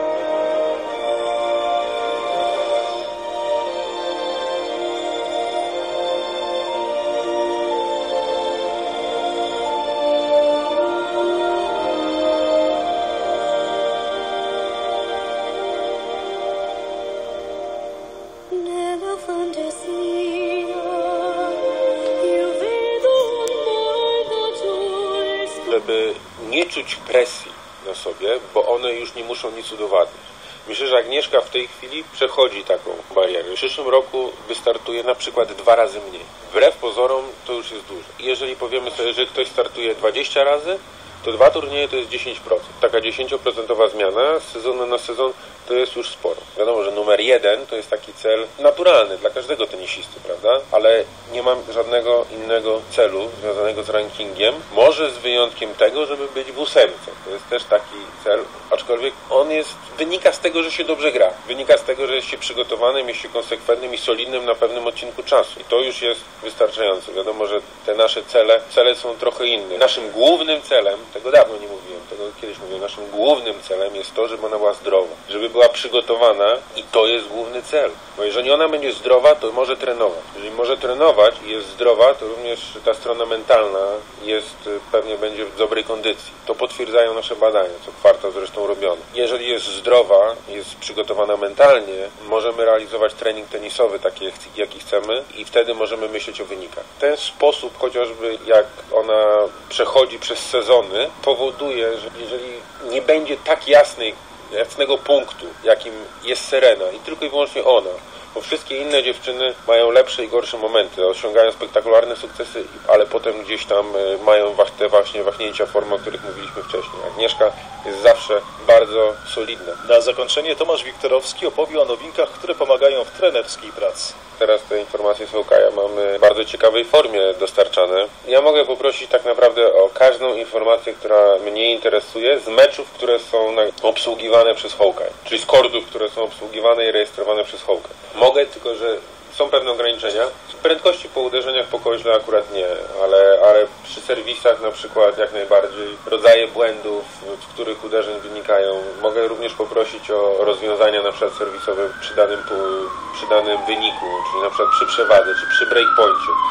Żeby nie czuć presji na sobie, bo one już nie muszą nic udowadniać. Myślę, że Agnieszka w tej chwili przechodzi taką barierę. W przyszłym roku wystartuje na przykład dwa razy mniej. Wbrew pozorom to już jest dużo. I jeżeli powiemy sobie, że ktoś startuje dwadzieścia razy, to dwa turnieje to jest dziesięć procent. Taka dziesięcioprocentowa zmiana z sezonu na sezon to jest już sporo. Wiadomo, że numer jeden to jest taki cel naturalny dla każdego tenisisty, prawda? Ale nie mam żadnego innego celu związanego z rankingiem. Może z wyjątkiem tego, żeby być w ósemce. To jest też taki cel, aczkolwiek on jest, wynika z tego, że się dobrze gra. Wynika z tego, że jest się przygotowanym, jest się konsekwentnym i solidnym na pewnym odcinku czasu. I to już jest wystarczające. Wiadomo, że te nasze cele, cele są trochę inne. Naszym głównym celem, tego dawno nie mówiłem, tego kiedyś mówiłem, naszym głównym celem jest to, żeby ona była zdrowa. Żeby była przygotowana i to jest główny cel. Bo jeżeli ona będzie zdrowa, to może trenować. Jeżeli może trenować i jest zdrowa, to również ta strona mentalna jest, pewnie będzie w dobrej kondycji. To potwierdzają nasze badania, co kwartał zresztą robione. Jeżeli jest zdrowa, jest przygotowana mentalnie, możemy realizować trening tenisowy taki, jaki chcemy i wtedy możemy myśleć o wynikach. Ten sposób, chociażby jak ona przechodzi przez sezony, powoduje, że jeżeli nie będzie tak jasnej jasnego punktu, jakim jest Serena i tylko i wyłącznie ona, bo wszystkie inne dziewczyny mają lepsze i gorsze momenty, osiągają spektakularne sukcesy, ale potem gdzieś tam mają te właśnie wahnięcia formy, o których mówiliśmy wcześniej. Agnieszka jest zawsze bardzo solidna. Na zakończenie Tomasz Wiktorowski opowie o nowinkach, które pomagają w trenerskiej pracy. Teraz te informacje z Hokaja mamy w bardzo ciekawej formie dostarczane. Ja mogę poprosić tak naprawdę o każdą informację, która mnie interesuje z meczów, które są obsługiwane przez Hokaj, czyli z kordów, które są obsługiwane i rejestrowane przez Hokaj. Mogę, tylko że są pewne ograniczenia. Prędkości po uderzeniach po koźle akurat nie, ale, ale przy serwisach na przykład jak najbardziej. Rodzaje błędów, z których uderzeń wynikają. Mogę również poprosić o rozwiązania na przykład serwisowe przy danym, przy danym wyniku, czyli na przykład przy przewadze, czy przy breakpoincie.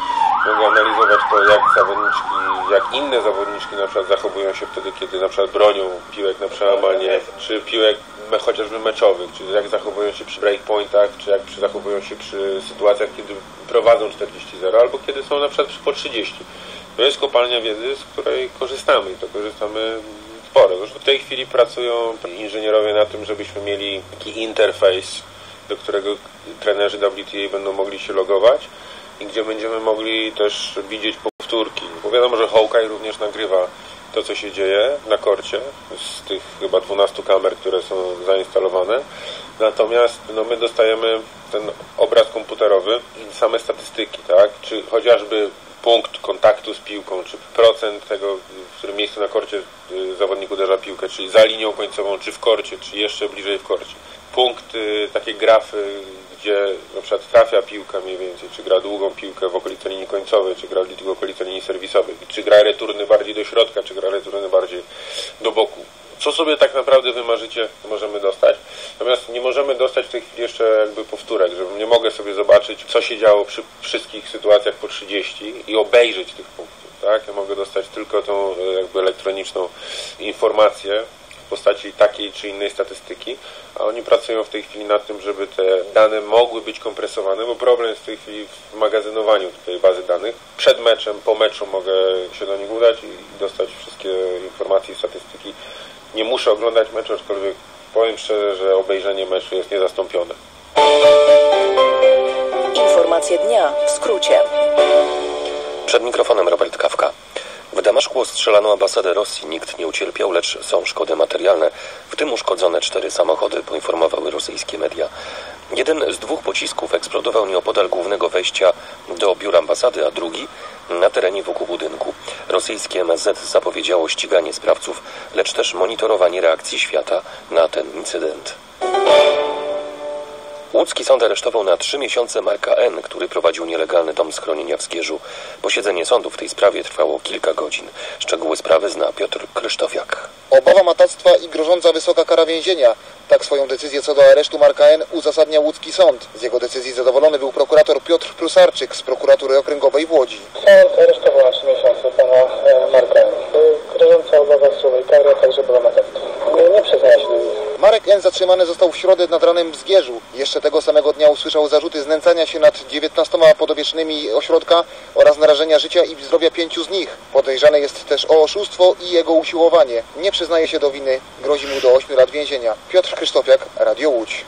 mogę analizować to, jak zawodniczki, jak inne zawodniczki na przykład zachowują się wtedy, kiedy na przykład bronią piłek na przełamanie, czy piłek me, chociażby meczowych, czy jak zachowują się przy breakpointach, czy jak przy, zachowują się przy sytuacjach, kiedy prowadzą czterdzieści zero, albo kiedy są na przykład po trzydzieści. To jest kopalnia wiedzy, z której korzystamy i to korzystamy sporo. Zresztą w tej chwili pracują inżynierowie na tym, żebyśmy mieli taki interfejs, do którego trenerzy W T A będą mogli się logować i gdzie będziemy mogli też widzieć powtórki. Bo wiadomo, że Hawkeye również nagrywa to, co się dzieje na korcie z tych chyba dwunastu kamer, które są zainstalowane. Natomiast no, my dostajemy ten obraz komputerowy i same statystyki, tak? Czy chociażby punkt kontaktu z piłką, czy procent tego, w którym miejscu na korcie zawodnik uderza piłkę, czyli za linią końcową, czy w korcie, czy jeszcze bliżej w korcie. Punkty, takie grafy, gdzie na przykład trafia piłka mniej więcej, czy gra długą piłkę w okolicy linii końcowej, czy gra w okolicy linii serwisowej, czy gra returny bardziej do środka, czy gra returny bardziej do boku. Co sobie tak naprawdę wymarzycie, możemy dostać. Natomiast nie możemy dostać w tej chwili jeszcze jakby powtórek, że nie mogę sobie zobaczyć, co się działo przy wszystkich sytuacjach po trzydzieści i obejrzeć tych punktów. Tak? Ja mogę dostać tylko tą jakby elektroniczną informację w postaci takiej czy innej statystyki, a oni pracują w tej chwili nad tym, żeby te dane mogły być kompresowane, bo problem jest w tej chwili w magazynowaniu tej bazy danych. Przed meczem, po meczu mogę się do nich udać i dostać wszystkie informacje i statystyki. Nie muszę oglądać meczu, aczkolwiek powiem szczerze, że obejrzenie meczu jest niezastąpione. Informacje dnia w skrócie. Przed mikrofonem Robert Kawka. W Damaszku ostrzelano ambasadę Rosji. Nikt nie ucierpiał, lecz są szkody materialne, w tym uszkodzone cztery samochody, poinformowały rosyjskie media. Jeden z dwóch pocisków eksplodował nieopodal głównego wejścia do biura ambasady, a drugi na terenie wokół budynku. Rosyjskie M S Z zapowiedziało ściganie sprawców, lecz też monitorowanie reakcji świata na ten incydent. Łódzki sąd aresztował na trzy miesiące Marka N., który prowadził nielegalny dom schronienia w Zgierzu. Posiedzenie sądu w tej sprawie trwało kilka godzin. Szczegóły sprawy zna Piotr Krysztofiak. Obawa matactwa i grożąca wysoka kara więzienia. Tak swoją decyzję co do aresztu Marka N. uzasadnia łódzki sąd. Z jego decyzji zadowolony był prokurator Piotr Prusarczyk z prokuratury okręgowej w Łodzi. Sąd aresztował na trzy miesiące pana e, Marka N. Grożąca obawa surowej kary, a także była matactwa. Nie, nie przyznaje się do nic. Marek N. zatrzymany został w środę nad ranem w Zgierzu. Jeszcze tego samego dnia usłyszał zarzuty znęcania się nad dziewiętnastoma podopiecznymi ośrodka oraz narażenia życia i zdrowia pięciu z nich. Podejrzany jest też o oszustwo i jego usiłowanie. Nie przyznaje się do winy. Grozi mu do ośmiu lat więzienia. Piotr Krzysztofiak, Radio Łódź.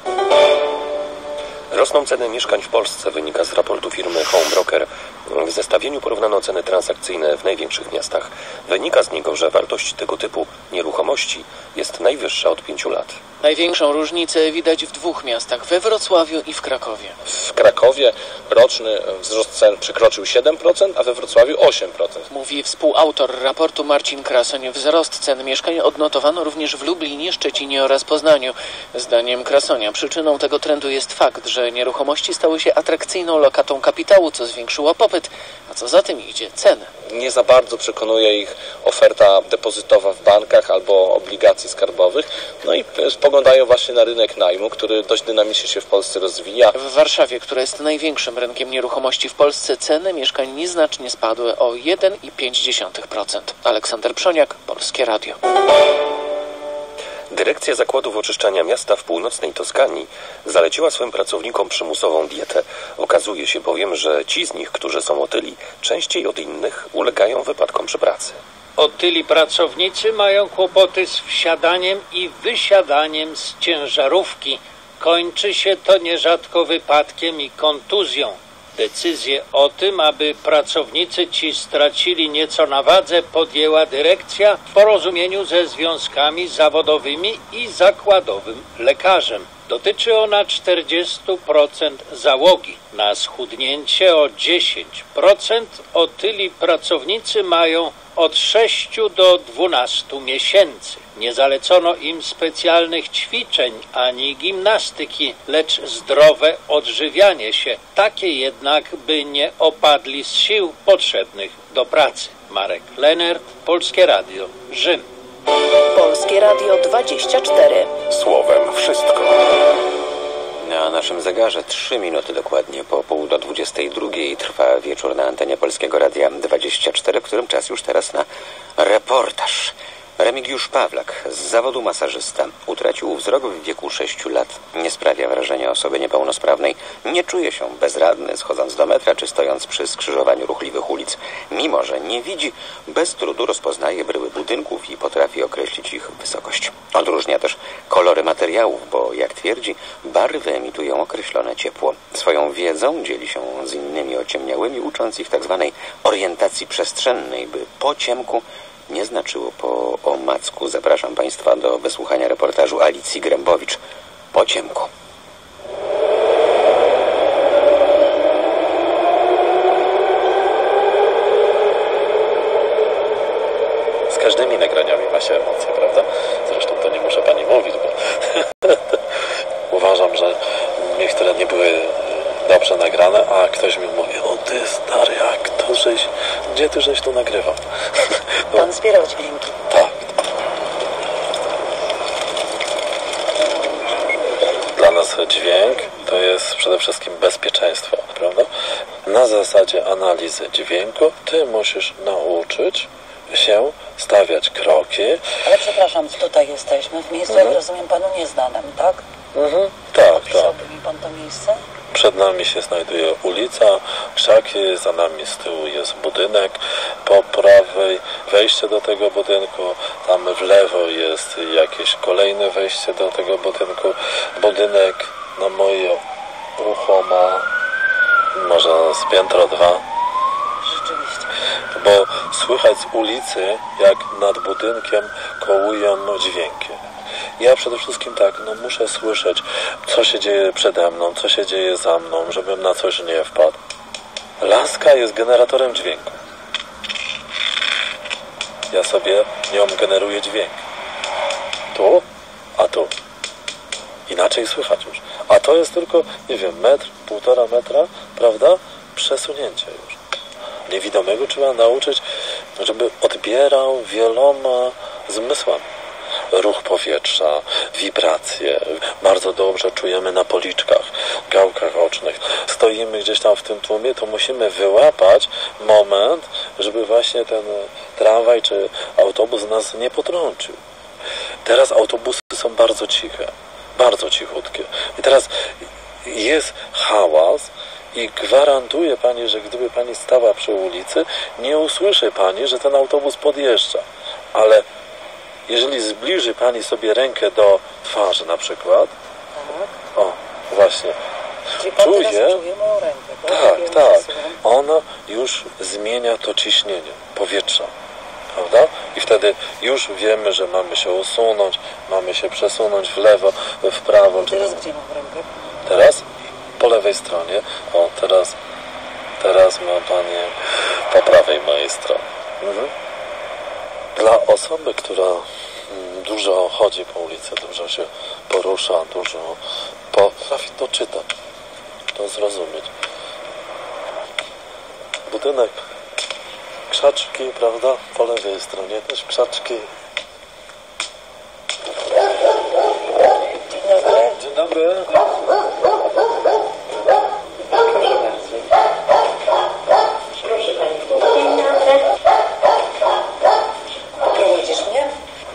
Rosną ceny mieszkań w Polsce, wynika z raportu firmy Home Broker. W zestawieniu porównano ceny transakcyjne w największych miastach. Wynika z niego, że wartość tego typu nieruchomości jest najwyższa od pięciu lat. Największą różnicę widać w dwóch miastach, we Wrocławiu i w Krakowie. W Krakowie roczny wzrost cen przekroczył siedem procent, a we Wrocławiu osiem procent. Mówi współautor raportu Marcin Krasoń. Wzrost cen mieszkań odnotowano również w Lublinie, Szczecinie oraz Poznaniu. Zdaniem Krasonia przyczyną tego trendu jest fakt, że nieruchomości stały się atrakcyjną lokatą kapitału, co zwiększyło popyt, a co za tym idzie ceny. Nie za bardzo przekonuje ich oferta depozytowa w bankach albo obligacji skarbowych, no i spoglądają właśnie na rynek najmu, który dość dynamicznie się w Polsce rozwija. W Warszawie, która jest największym rynkiem nieruchomości w Polsce, ceny mieszkań nieznacznie spadły o jeden i pięć dziesiątych procent. Aleksander Przoniak, Polskie Radio. Dyrekcja Zakładów Oczyszczania Miasta w północnej Toskanii zaleciła swym pracownikom przymusową dietę. Okazuje się bowiem, że ci z nich, którzy są otyli, częściej od innych ulegają wypadkom przy pracy. Otyli pracownicy mają kłopoty z wsiadaniem i wysiadaniem z ciężarówki. Kończy się to nierzadko wypadkiem i kontuzją. Decyzję o tym, aby pracownicy ci stracili nieco na wadze, podjęła dyrekcja w porozumieniu ze związkami zawodowymi i zakładowym lekarzem. Dotyczy ona czterdziestu procent załogi. Na schudnięcie o dziesięć procent otyli pracownicy mają od sześciu do dwunastu miesięcy. Nie zalecono im specjalnych ćwiczeń ani gimnastyki, lecz zdrowe odżywianie się. Takie jednak, by nie opadli z sił potrzebnych do pracy. Marek Lenert, Polskie Radio, Rzym. Polskie Radio dwadzieścia cztery. Słowem wszystko. Na naszym zegarze trzy minuty dokładnie po pół do dwudziestej drugiej trwa wieczór na antenie Polskiego Radia dwadzieścia cztery, w którym czas już teraz na reportaż. Remigiusz Pawlak, z zawodu masażysta, utracił wzrok w wieku sześciu lat. Nie sprawia wrażenia osoby niepełnosprawnej. Nie czuje się bezradny, schodząc do metra czy stojąc przy skrzyżowaniu ruchliwych ulic. Mimo że nie widzi, bez trudu rozpoznaje bryły budynków i potrafi określić ich wysokość. Odróżnia też kolory materiałów, bo jak twierdzi, barwy emitują określone ciepło. Swoją wiedzą dzieli się z innymi ociemniałymi, ucząc ich tzw. orientacji przestrzennej, by po ciemku nie znaczyło po omacku. Zapraszam Państwa do wysłuchania reportażu Alicji Grębowicz po ciemku. Z każdymi nagraniami ma się emocje, prawda? Zresztą to nie muszę Pani mówić, bo uważam, że niektóre nie były dobrze nagrane, a ktoś mi mówi: o ty stary, jak to żeś, gdzie ty żeś to nagrywał? No. Pan zbierał dźwięki. Tak. Dla nas dźwięk to jest przede wszystkim bezpieczeństwo, prawda? Na zasadzie analizy dźwięku ty musisz nauczyć się stawiać kroki. Ale przepraszam, tutaj jesteśmy w miejscu, Mhm. jak rozumiem, panu nieznanym, tak? Mhm. Tak, tak. Opisałby mi pan to miejsce? Przed nami się znajduje ulica, krzaki, za nami z tyłu jest budynek, po prawej wejście do tego budynku, tam w lewo jest jakieś kolejne wejście do tego budynku. Budynek na moje ucho ma może z piętro dwa. Rzeczywiście. Bo słychać z ulicy, jak nad budynkiem kołują dźwięki. Ja przede wszystkim tak, no muszę słyszeć, co się dzieje przede mną, co się dzieje za mną, żebym na coś nie wpadł. Laska jest generatorem dźwięku. Ja sobie nią generuję dźwięk. Tu, a tu. Inaczej słychać już. A to jest tylko, nie wiem, metr, półtora metra, prawda? Przesunięcie już. Niewidomego trzeba nauczyć, żeby odbierał wieloma zmysłami. Ruch powietrza, wibracje. Bardzo dobrze czujemy na policzkach, gałkach ocznych. Stoimy gdzieś tam w tym tłumie, to musimy wyłapać moment, żeby właśnie ten tramwaj czy autobus nas nie potrącił. Teraz autobusy są bardzo ciche, bardzo cichutkie. I teraz jest hałas i gwarantuję Pani, że gdyby Pani stała przy ulicy, nie usłyszy Pani, że ten autobus podjeżdża. Ale jeżeli zbliży Pani sobie rękę do twarzy na przykład, Tak. o, właśnie, Czyli pan czuje, teraz czuje moją rękę, tak? tak, Ja tak, rozumiem. ona już zmienia to ciśnienie powietrza, prawda? I wtedy już wiemy, że mamy się usunąć, mamy się przesunąć w lewo, w prawo. I teraz gdzie mam rękę? Teraz po lewej stronie, o, teraz, teraz ma Pani po prawej mojej stronie. Mhm. Dla osoby, która mm, dużo chodzi po ulicy, dużo się porusza, dużo potrafi to czytać, to zrozumieć. Budynek, krzaczki, prawda? Po lewej stronie też krzaczki. Dzień dobry. Dzień dobry. Proszę pani. Dzień dobry. Prowadzisz mnie?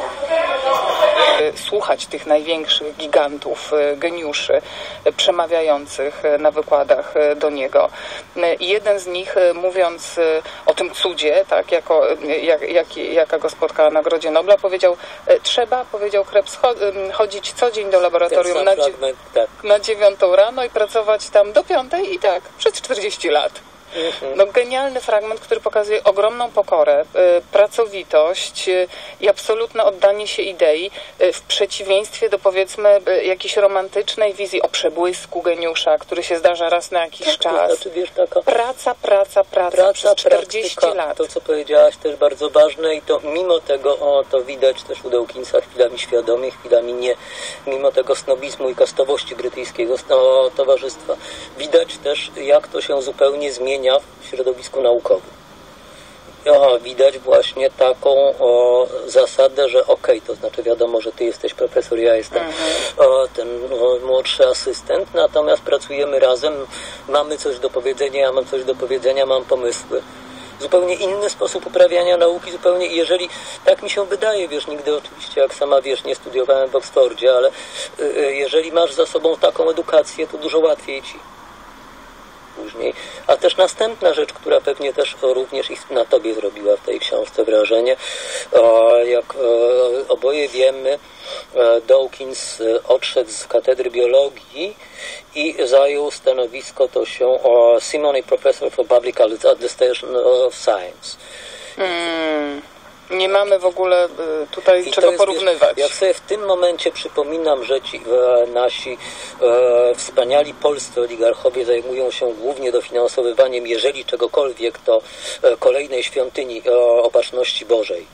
Słuchać tych największych gigantów, geniuszy przemawiających na wykładach do niego. I jeden z nich, mówiąc o tym cudzie, tak, jako, jak, jak, jaka go spotkała na Nagrodzie Nobla, powiedział: trzeba, powiedział Krebs, chodzić co dzień do laboratorium na, fragment, tak. na dziewiątą rano i pracować tam do piątej i tak, przez czterdzieści lat. No, genialny fragment, który pokazuje ogromną pokorę, y, pracowitość y, i absolutne oddanie się idei y, w przeciwieństwie do, powiedzmy, y, jakiejś romantycznej wizji o przebłysku geniusza, który się zdarza raz na jakiś Tak, czas. to znaczy, wiesz, taka Praca, praca, praca, praca, przez czterdzieści praktyka, lat. to co powiedziałaś też bardzo ważne i to mimo tego, o to widać też u Dawkinsa, chwilami świadomie, chwilami nie, mimo tego snobizmu i kastowości brytyjskiego no, towarzystwa, widać też jak to się zupełnie zmienia w środowisku naukowym. o, widać właśnie taką o, zasadę, że okej, okay, to znaczy wiadomo, że ty jesteś profesor, ja jestem o, ten o, młodszy asystent, natomiast pracujemy razem, mamy coś do powiedzenia, ja mam coś do powiedzenia, mam pomysły. Zupełnie inny sposób uprawiania nauki, zupełnie, jeżeli, tak mi się wydaje, wiesz, nigdy oczywiście, jak sama wiesz, nie studiowałem w Oksfordzie, ale y, y, jeżeli masz za sobą taką edukację, to dużo łatwiej ci później. A też następna rzecz, która pewnie też również na tobie zrobiła w tej książce wrażenie, o, jak o, oboje wiemy, Dawkins odszedł z katedry biologii i zajął stanowisko, to się o Simony Professor for Public Health at the Station of Science. Hmm. Nie mamy w ogóle tutaj I czego jest, porównywać. Jak sobie w tym momencie przypominam, że ci e, nasi e, wspaniali polscy oligarchowie zajmują się głównie dofinansowywaniem, jeżeli czegokolwiek, to e, kolejnej świątyni e, Opatrzności Bożej.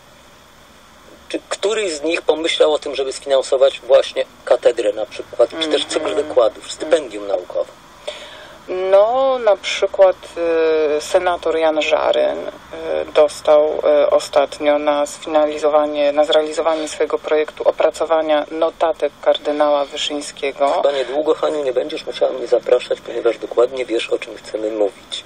Czy któryś z nich pomyślał o tym, żeby sfinansować właśnie katedrę na przykład, mm, czy też cykl mm, wykładów, stypendium mm. naukowe? No, na przykład y, senator Jan Żaryn y, dostał y, ostatnio na sfinalizowanie, na zrealizowanie swojego projektu opracowania notatek kardynała Wyszyńskiego. Chyba niedługo, Haniu, nie będziesz musiała mnie zapraszać, ponieważ dokładnie wiesz, o czym chcemy mówić.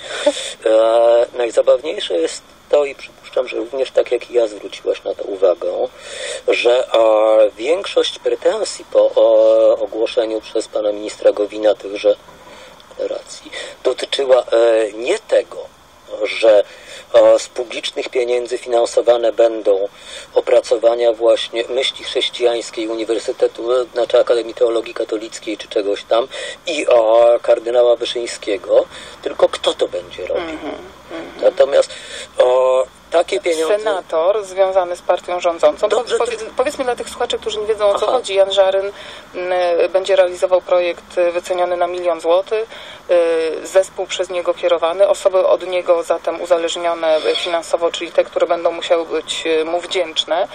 E, najzabawniejsze jest to, i przypuszczam, że również tak jak i ja zwróciłaś na to uwagę, że a, większość pretensji po o, ogłoszeniu przez pana ministra Gowina tychże deklaracji dotyczyła e, nie tego, że e, z publicznych pieniędzy finansowane będą opracowania właśnie myśli chrześcijańskiej Uniwersytetu, znaczy Akademii Teologii Katolickiej czy czegoś tam i e, kardynała Wyszyńskiego, tylko kto to będzie robił. Mm -hmm. Natomiast e, takie pieniądze... Senator związany z partią rządzącą. Dobrze, powiedz, to... Powiedzmy dla tych słuchaczy, którzy nie wiedzą, o co Aha. chodzi. Jan Żaryn m, będzie realizował projekt wyceniony na milion złotych. Zespół przez niego kierowany. Osoby od niego zatem uzależnione finansowo, czyli te, które będą musiały być mu wdzięczne.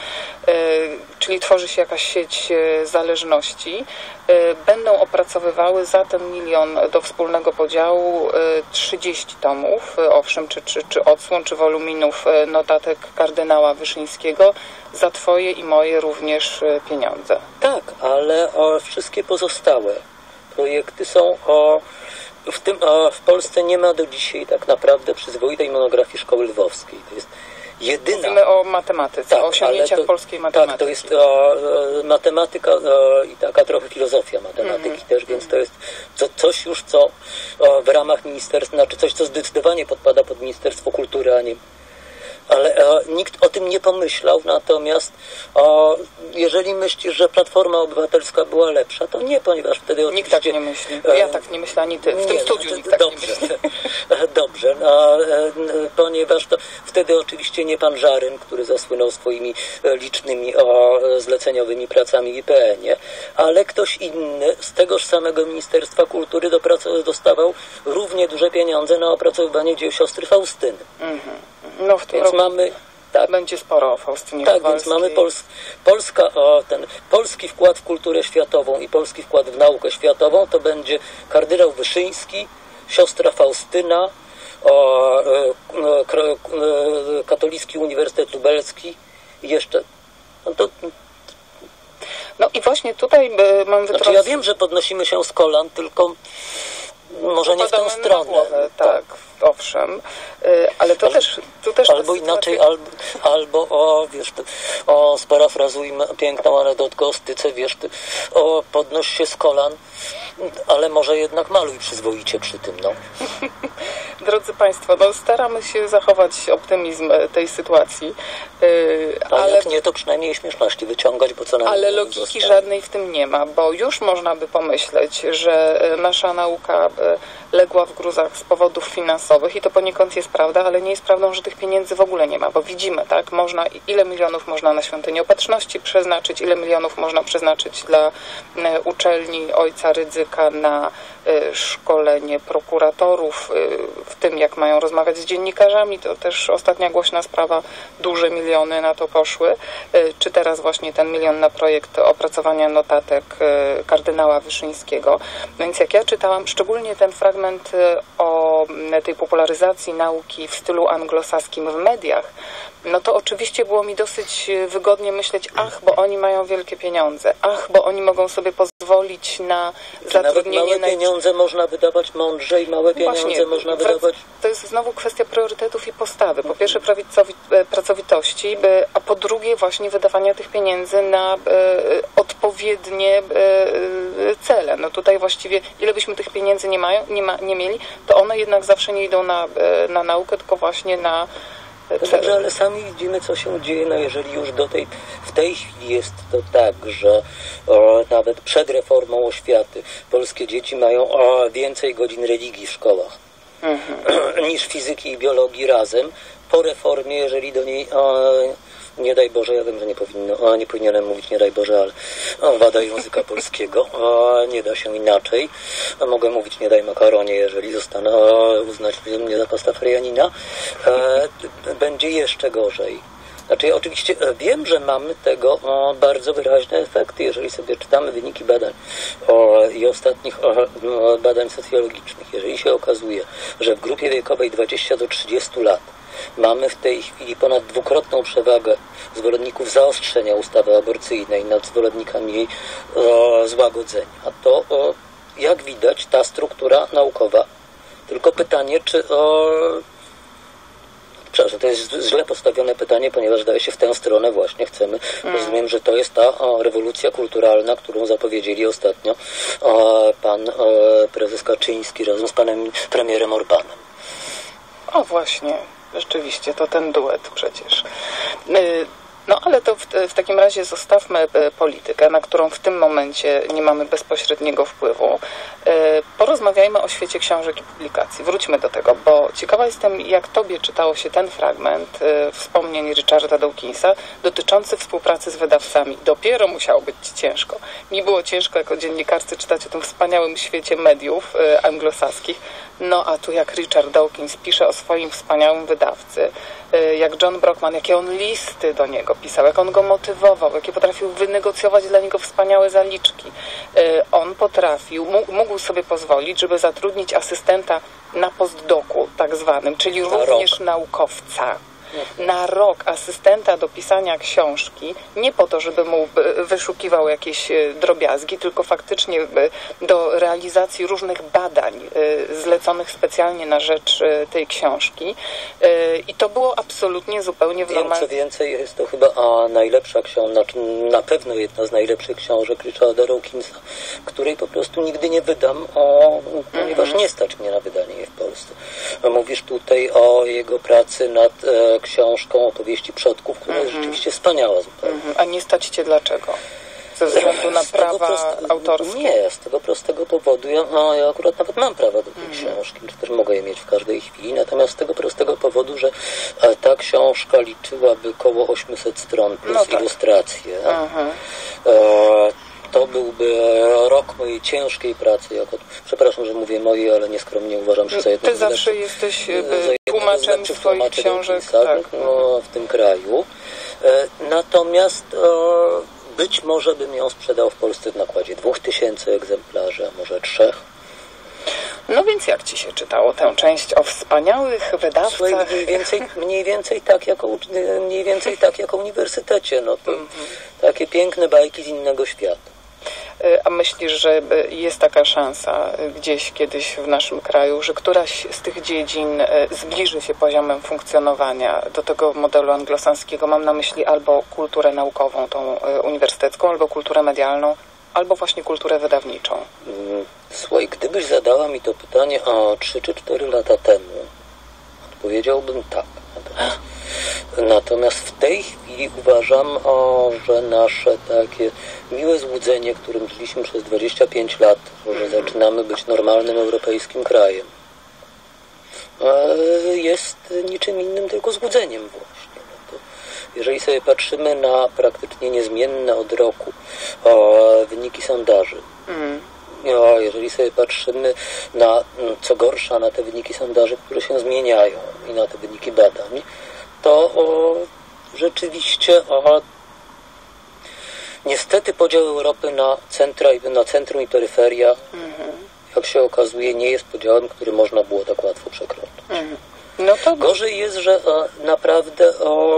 Czyli tworzy się jakaś sieć zależności. Będą opracowywały za ten milion do wspólnego podziału trzydzieści tomów, owszem, czy, czy, czy odsłon, czy woluminów notatek kardynała Wyszyńskiego, za twoje i moje również pieniądze. Tak, ale o, wszystkie pozostałe projekty są o, w tym, o, w Polsce nie ma do dzisiaj tak naprawdę przyzwoitej monografii Szkoły Lwowskiej. To jest jedyna... Mówimy o matematyce, tak, o osiągnięciach to, polskiej matematyki. Tak, to jest o, matematyka o, i taka trochę filozofia matematyki mm-hmm. też, więc to jest co, coś już, co o, w ramach ministerstwa, znaczy coś, co zdecydowanie podpada pod Ministerstwo Kultury, a nie... Ale e, nikt o tym nie pomyślał, natomiast e, jeżeli myślisz, że Platforma Obywatelska była lepsza, to nie, ponieważ wtedy oczywiście... Nikt tak nie myśli. Ja tak nie myślę, ani ty. W nie, tym studiu no, nikt tak dobrze, nie myśli. Dobrze, no, e, ponieważ to wtedy oczywiście nie pan Żaryn, który zasłynął swoimi licznymi o, zleceniowymi pracami w I P N ie, ale ktoś inny z tegoż samego Ministerstwa Kultury dostawał równie duże pieniądze na opracowywanie dzieł siostry Faustyny. Mhm. No w tym więc roku mamy, tak, będzie sporo o Faustynie Tak, Kowalskiej. Więc mamy Pols, Polska, o, ten polski wkład w kulturę światową i polski wkład w naukę światową to będzie kardynał Wyszyński, siostra Faustyna, o, e, e, e, Katolicki Uniwersytet Lubelski i jeszcze... No, to, no i właśnie tutaj mam wytrąc... Znaczy ja wiem, że podnosimy się z kolan, tylko może nie w tę stronę. Głowę, tak. Owszem, ale to ale, też... Tu też albo inaczej, albo, albo o, wiesz, ty, o, sparafrazujmy piękną anegdotkę o styce, wiesz, ty, o, podnoś się z kolan, ale może jednak maluj przyzwoicie przy tym, no. Drodzy Państwo, no staramy się zachować optymizm tej sytuacji, yy, ale... ale jak nie, to przynajmniej śmieszności wyciągać, bo co nam Ale logiki zostanie. Żadnej w tym nie ma, bo już można by pomyśleć, że nasza nauka legła w gruzach z powodów finansowych i to poniekąd jest prawda, ale nie jest prawdą, że tych pieniędzy w ogóle nie ma, bo widzimy, tak, można, ile milionów można na Świątynię Opatrzności przeznaczyć, ile milionów można przeznaczyć dla uczelni Ojca Rydzyka na szkolenie prokuratorów w tym, jak mają rozmawiać z dziennikarzami. To też ostatnia głośna sprawa, duże miliony na to poszły. Czy teraz właśnie ten milion na projekt opracowania notatek kardynała Wyszyńskiego. Więc jak ja czytałam, szczególnie ten fragment o tej popularyzacji nauki w stylu anglosaskim w mediach, no to oczywiście było mi dosyć wygodnie myśleć, ach, bo oni mają wielkie pieniądze, ach, bo oni mogą sobie pozwolić na zatrudnienie... Nawet małe pieniądze można wydawać mądrze i małe pieniądze Właśnie, można wydawać... To jest znowu kwestia priorytetów i postawy. Po pierwsze pracowitości, a po drugie właśnie wydawania tych pieniędzy na odpowiednie cele. No tutaj właściwie ile byśmy tych pieniędzy nie, mają, nie, ma, nie mieli, to one jednak zawsze nie idą na, na naukę, tylko właśnie na No dobrze, ale sami widzimy, co się dzieje, no jeżeli już do tej, w tej chwili jest to tak, że o, nawet przed reformą oświaty polskie dzieci mają o, więcej godzin religii w szkołach mhm. niż fizyki i biologii razem. Po reformie, jeżeli do niej, o, nie daj Boże, ja wiem, że nie, powinno, o, nie powinienem mówić nie daj Boże, ale o, wada języka polskiego, o, nie da się inaczej. O, mogę mówić nie daj makaronie, jeżeli zostanę o, uznać mnie za pastafarianina. E, będzie jeszcze gorzej. Znaczy ja oczywiście wiem, że mamy tego o, bardzo wyraźne efekty, jeżeli sobie czytamy wyniki badań o, i ostatnich o, o, badań socjologicznych. Jeżeli się okazuje, że w grupie wiekowej dwadzieścia do trzydziestu lat mamy w tej chwili ponad dwukrotną przewagę zwolenników zaostrzenia ustawy aborcyjnej nad zwolennikami jej o, złagodzenia, to o, jak widać ta struktura naukowa. Tylko pytanie, czy o, przepraszam, to jest źle postawione pytanie, ponieważ zdaje się w tę stronę właśnie chcemy. Mm. Rozumiem, że to jest ta o, rewolucja kulturalna, którą zapowiedzieli ostatnio o, pan o, prezes Kaczyński razem z panem premierem Orbanem. O właśnie, rzeczywiście, to ten duet przecież. No ale to w, w takim razie zostawmy politykę, na którą w tym momencie nie mamy bezpośredniego wpływu. Porozmawiajmy o świecie książek i publikacji. Wróćmy do tego, bo ciekawa jestem, jak Tobie czytało się ten fragment wspomnień Richarda Dawkinsa dotyczący współpracy z wydawcami. Dopiero musiało być ciężko. Mi było ciężko jako dziennikarce czytać o tym wspaniałym świecie mediów anglosaskich. No a tu jak Richard Dawkins pisze o swoim wspaniałym wydawcy, jak John Brockman, jakie on listy do niego pisał, jak on go motywował, jakie potrafił wynegocjować dla niego wspaniałe zaliczki. On potrafił, mógł sobie pozwolić, żeby zatrudnić asystenta na postdoku tak zwanym, czyli na również rok. naukowca. Na rok asystenta do pisania książki, nie po to, żeby mu wyszukiwał jakieś drobiazgi, tylko faktycznie do realizacji różnych badań zleconych specjalnie na rzecz tej książki. I to było absolutnie zupełnie w normalnym... Co więcej, jest to chyba a, najlepsza książka, znaczy na pewno jedna z najlepszych książek Richarda Dawkinsa, której po prostu nigdy nie wydam, o, ponieważ mm-hmm. nie stać mnie na wydanie jej w Polsce. Mówisz tutaj o jego pracy nad e, książką Opowieści Przodków, która mm-hmm. jest rzeczywiście wspaniała zupełnie. Mm-hmm. A nie stać cię dlaczego? Ze względu na prawa proste... autorskie? Nie, z tego prostego powodu. Ja, no, ja akurat nawet mam prawa do tej mm-hmm. książki, czy też mogę je mieć w każdej chwili, natomiast z tego prostego powodu, że e, ta książka liczyłaby około osiemset stron plus no tak. ilustracje. Mm-hmm. E, to byłby rok mojej ciężkiej pracy. Jako, przepraszam, że mówię mojej, ale nieskromnie uważam, że za jedną Ty zawsze jesteś tłumaczem swoich książek tak, no, w tym kraju. E, natomiast e, być może bym ją sprzedał w Polsce w nakładzie dwóch tysięcy egzemplarzy, a może trzech. No więc jak Ci się czytało tę część o wspaniałych wydawcach? Słuchaj, mniej więcej, mniej więcej tak jak o, mniej więcej tak jak o uniwersytecie. No to mm-hmm. takie piękne bajki z innego świata. A myślisz, że jest taka szansa gdzieś kiedyś w naszym kraju, że któraś z tych dziedzin zbliży się poziomem funkcjonowania do tego modelu anglosaskiego? Mam na myśli albo kulturę naukową, tą uniwersytecką, albo kulturę medialną, albo właśnie kulturę wydawniczą. Słuchaj, gdybyś zadała mi to pytanie o trzy czy cztery lata temu, odpowiedziałbym tak. Natomiast w tej chwili uważam, o, że nasze takie miłe złudzenie, którym żyliśmy przez dwadzieścia pięć lat, że zaczynamy być normalnym europejskim krajem, jest niczym innym, tylko złudzeniem właśnie. No to jeżeli sobie patrzymy na praktycznie niezmienne od roku o, wyniki sondaży, mm. no, jeżeli sobie patrzymy na, co gorsza, na te wyniki sondaży, które się zmieniają i na te wyniki badań, to o, rzeczywiście o, niestety podział Europy na, centra, na centrum i peryferia, mhm. jak się okazuje, nie jest podziałem, który można było tak łatwo przekroczyć. Mhm. No to... Gorzej jest, że o, naprawdę o,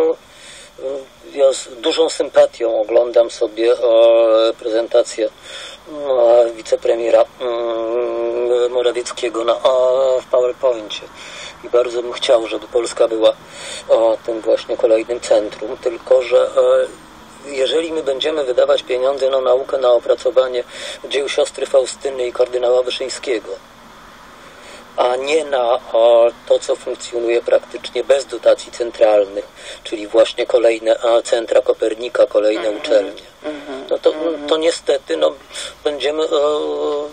ja z dużą sympatią oglądam sobie o, prezentację o, wicepremiera um, Morawieckiego na, o, w PowerPoincie i bardzo bym chciał, żeby Polska była o, tym właśnie kolejnym centrum, tylko że o, jeżeli my będziemy wydawać pieniądze na naukę, na opracowanie dzieł siostry Faustyny i kardynała Wyszyńskiego, a nie na o, to, co funkcjonuje praktycznie bez dotacji centralnych, czyli właśnie kolejne a, centra Kopernika, kolejne mm-hmm. uczelnie, mm-hmm. no to, mm-hmm. to niestety no, będziemy o,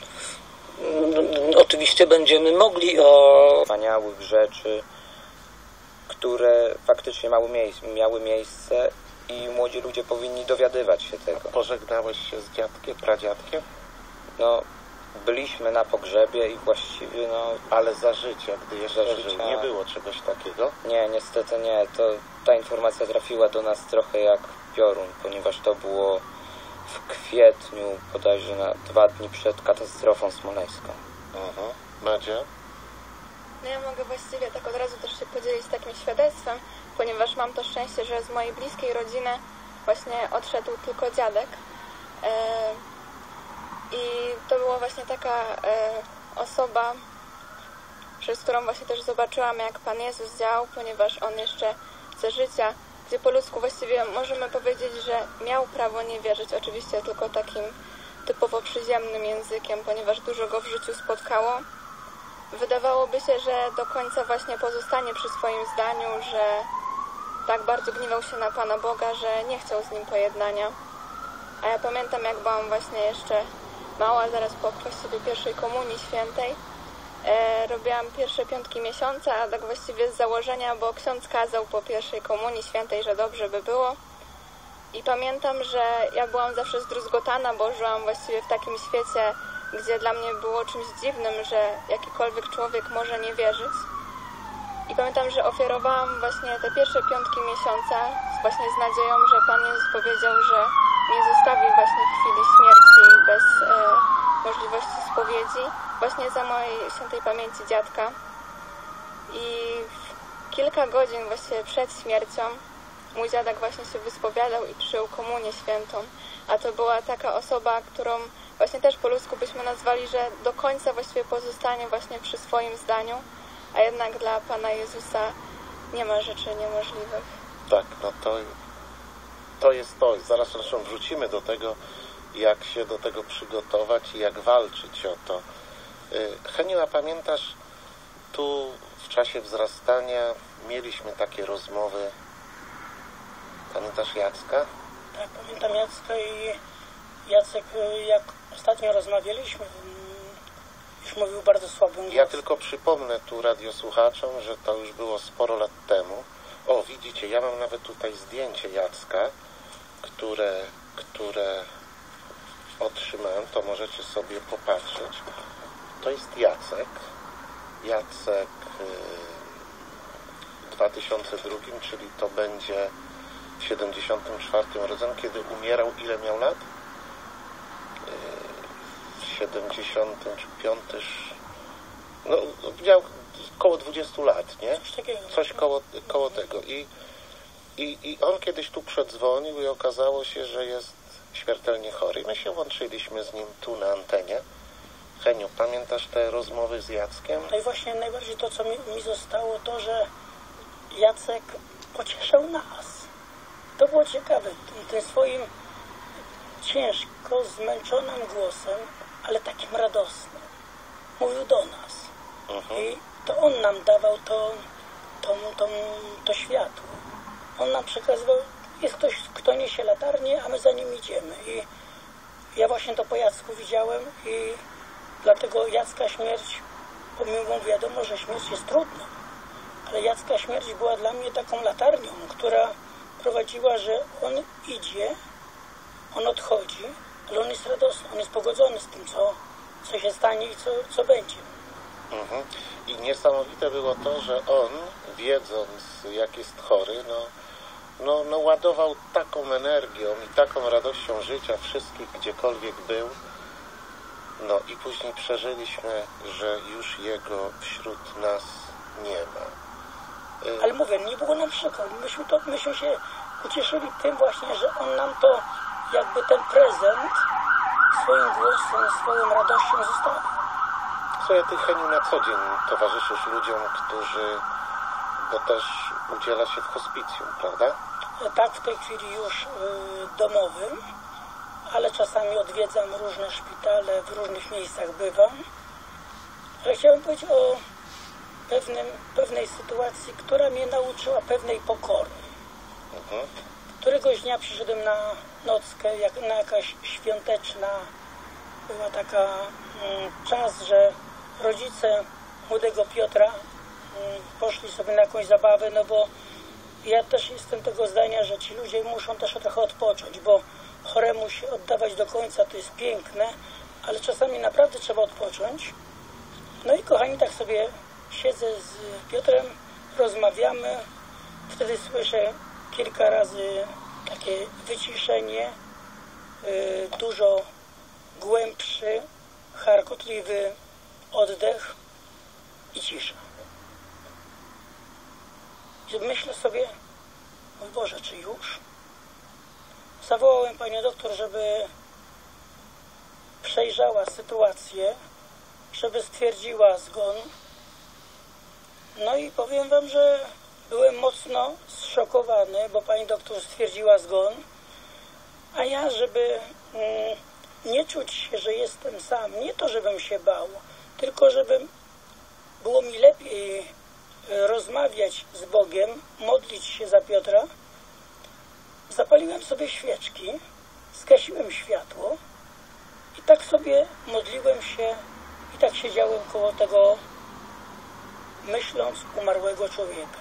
oczywiście będziemy mogli o... wspaniałych rzeczy, które faktycznie miały, miejsc- miały miejsce i młodzi ludzie powinni dowiadywać się tego. Pożegnałeś się z dziadkiem, pradziadkiem? No, byliśmy na pogrzebie i właściwie no... Ale za życia, gdy jeszcze za żył, życia... nie było czegoś takiego? Nie, niestety nie. To, ta informacja trafiła do nas trochę jak piorun, ponieważ to było w kwietniu, bodajże na dwa dni przed katastrofą smoleńską. Aha. Madzia? No ja mogę właściwie tak od razu też się podzielić takim świadectwem, ponieważ mam to szczęście, że z mojej bliskiej rodziny właśnie odszedł tylko dziadek. E, I to była właśnie taka e, osoba, przez którą właśnie też zobaczyłam, jak Pan Jezus działał, ponieważ On jeszcze za życia, gdzie po ludzku właściwie możemy powiedzieć, że miał prawo nie wierzyć, oczywiście tylko takim typowo przyziemnym językiem, ponieważ dużo go w życiu spotkało. Wydawałoby się, że do końca właśnie pozostanie przy swoim zdaniu, że tak bardzo gniewał się na Pana Boga, że nie chciał z Nim pojednania. A ja pamiętam, jak byłam właśnie jeszcze mała, zaraz po właściwie pierwszej komunii świętej, e, robiłam pierwsze piątki miesiąca, a tak właściwie z założenia, bo ksiądz kazał po pierwszej komunii świętej, że dobrze by było. I pamiętam, że ja byłam zawsze zdruzgotana, bo żyłam właściwie w takim świecie, gdzie dla mnie było czymś dziwnym, że jakikolwiek człowiek może nie wierzyć. I pamiętam, że ofiarowałam właśnie te pierwsze piątki miesiąca właśnie z nadzieją, że Pan Jezus powiedział, że nie zostawi właśnie w chwili śmierci bez e, możliwości spowiedzi, właśnie za mojej świętej pamięci dziadka. I w kilka godzin właściwie przed śmiercią mój dziadek właśnie się wyspowiadał i przyjął komunię świętą. A to była taka osoba, którą właśnie też po ludzku byśmy nazwali, że do końca właściwie pozostanie właśnie przy swoim zdaniu, a jednak dla Pana Jezusa nie ma rzeczy niemożliwych. Tak, no to, to jest to. Zaraz zresztą wrócimy do tego, jak się do tego przygotować i jak walczyć o to. Heniu, a pamiętasz, tu w czasie wzrastania mieliśmy takie rozmowy. Pamiętasz Jacka? Tak, pamiętam Jacka i Jacek, jak ostatnio rozmawialiśmy, już mówił bardzo słabym głosem. Ja tylko przypomnę tu radiosłuchaczom, że to już było sporo lat temu. O, widzicie, ja mam nawet tutaj zdjęcie Jacka, które, które otrzymałem, to możecie sobie popatrzeć. To jest Jacek. Jacek w dwa tysiące drugim, czyli to będzie w siedemdziesiątym czwartym urodzony, kiedy umierał. Ile miał lat? W siedemdziesiątym piątym, no miał koło dwudziestu lat, nie? Coś koło, koło tego. I, i, I on kiedyś tu przedzwonił i okazało się, że jest śmiertelnie chory. I my się łączyliśmy z nim tu na antenie. Heniu, pamiętasz te rozmowy z Jackiem? No i właśnie najbardziej to, co mi, mi zostało, to, że Jacek pocieszał nas. To było ciekawe. I tym swoim ciężko zmęczonym głosem, ale takim radosnym, mówił do nas. Uh-huh. I to on nam dawał to, to, to, to światło. On nam przekazywał, jest ktoś, kto niesie latarnię, a my za nim idziemy. I ja właśnie to po Jacku widziałem i dlatego Jacka śmierć, pomimo wiadomo, że śmierć jest trudna, ale Jacka śmierć była dla mnie taką latarnią, która prowadziła, że on idzie, on odchodzi, ale on jest radosny, on jest pogodzony z tym, co, co się stanie i co, co będzie. Mhm. I niesamowite było to, że on, wiedząc jak jest chory, no, no, no ładował taką energią i taką radością życia wszystkich, gdziekolwiek był. No i później przeżyliśmy, że już jego wśród nas nie ma. Ale mówię, nie było nam przykro. Myśmy, to, myśmy się ucieszyli tym właśnie, że on nam to jakby ten prezent swoim głosem, swoją radością zostawił. Słuchaj, ty, Heniu, na co dzień towarzyszysz ludziom, którzy, bo też udziela się w hospicjum, prawda? Tak, w tej chwili już y, domowym, ale czasami odwiedzam różne szpitale, w różnych miejscach bywam. Ale chciałem powiedzieć o pewnym, pewnej sytuacji, która mnie nauczyła pewnej pokory. Mhm. Któregoś dnia przyszedłem na nockę, jak na jakaś świąteczna, była taka mm, czas, że rodzice młodego Piotra mm, poszli sobie na jakąś zabawę, no bo ja też jestem tego zdania, że ci ludzie muszą też trochę odpocząć, bo choremu się oddawać do końca to jest piękne, ale czasami naprawdę trzeba odpocząć. No i kochani, tak sobie siedzę z Piotrem, rozmawiamy, wtedy słyszę kilka razy takie wyciszenie, yy, dużo głębszy, charkotliwy oddech i cisza. I myślę sobie, mój Boże, czy już? Zawołałem panią doktor, żeby przejrzała sytuację, żeby stwierdziła zgon. No i powiem wam, że byłem mocno zszokowany, bo pani doktor stwierdziła zgon, a ja, żeby mm, nie czuć się, że jestem sam, nie to, żebym się bał, tylko żeby było mi lepiej rozmawiać z Bogiem, modlić się za Piotra, zapaliłem sobie świeczki, zgasiłem światło i tak sobie modliłem się i tak siedziałem koło tego, myśląc umarłego człowieka.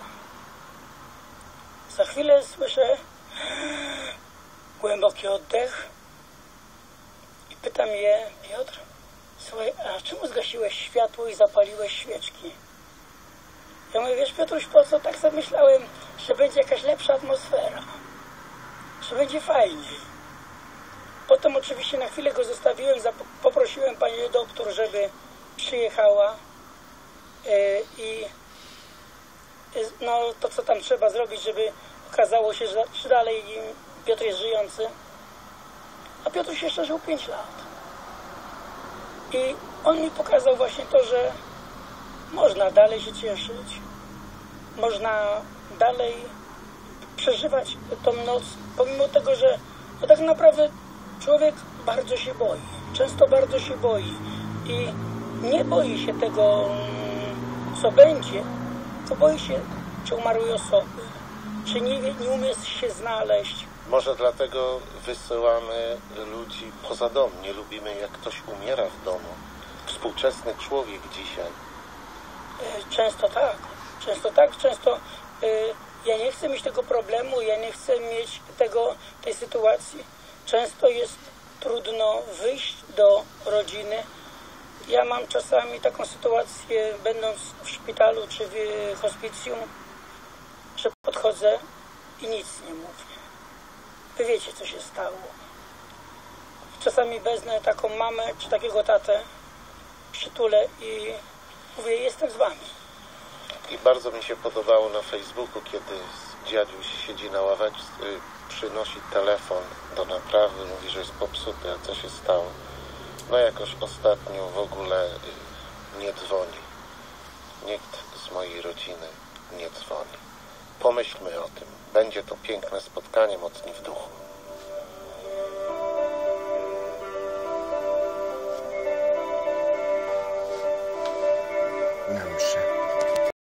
Za chwilę słyszę głęboki oddech i pytam je, Piotr, słuchaj, a czemu zgasiłeś światło i zapaliłeś świeczki? Ja mówię, wiesz, Piotruś, po co? Tak sobie myślałem, że będzie jakaś lepsza atmosfera, że będzie fajniej. Potem oczywiście na chwilę go zostawiłem, poprosiłem panią doktor, żeby przyjechała yy, i yy, no to, co tam trzeba zrobić, żeby okazało się, że, że dalej Piotr jest żyjący. A Piotruś jeszcze żył pięć lat. I on mi pokazał właśnie to, że można dalej się cieszyć, można dalej przeżywać tą noc, pomimo tego, że no tak naprawdę człowiek bardzo się boi, często bardzo się boi i nie boi się tego, co będzie, tylko boi się, czy umarłej osoby, czy nie, nie umie się znaleźć. Może dlatego wysyłamy ludzi poza dom, nie lubimy, jak ktoś umiera w domu. Współczesny człowiek dzisiaj. Często tak, często tak, często y, ja nie chcę mieć tego problemu, ja nie chcę mieć tego, tej sytuacji. Często jest trudno wyjść do rodziny. Ja mam czasami taką sytuację, będąc w szpitalu czy w hospicjum, że podchodzę i nic nie mówię. Wy wiecie, co się stało. Czasami wezmę taką mamę czy takiego tatę, przytulę i mówię, jestem z wami. I bardzo mi się podobało na Facebooku, kiedy dziaduś siedzi na ławeczce, przynosi telefon do naprawy, mówi, że jest popsuty, a co się stało? No jakoś ostatnio w ogóle nie dzwoni. Nikt z mojej rodziny nie dzwoni. Pomyślmy o tym. Będzie to piękne spotkanie, mocni w duchu. Na mszy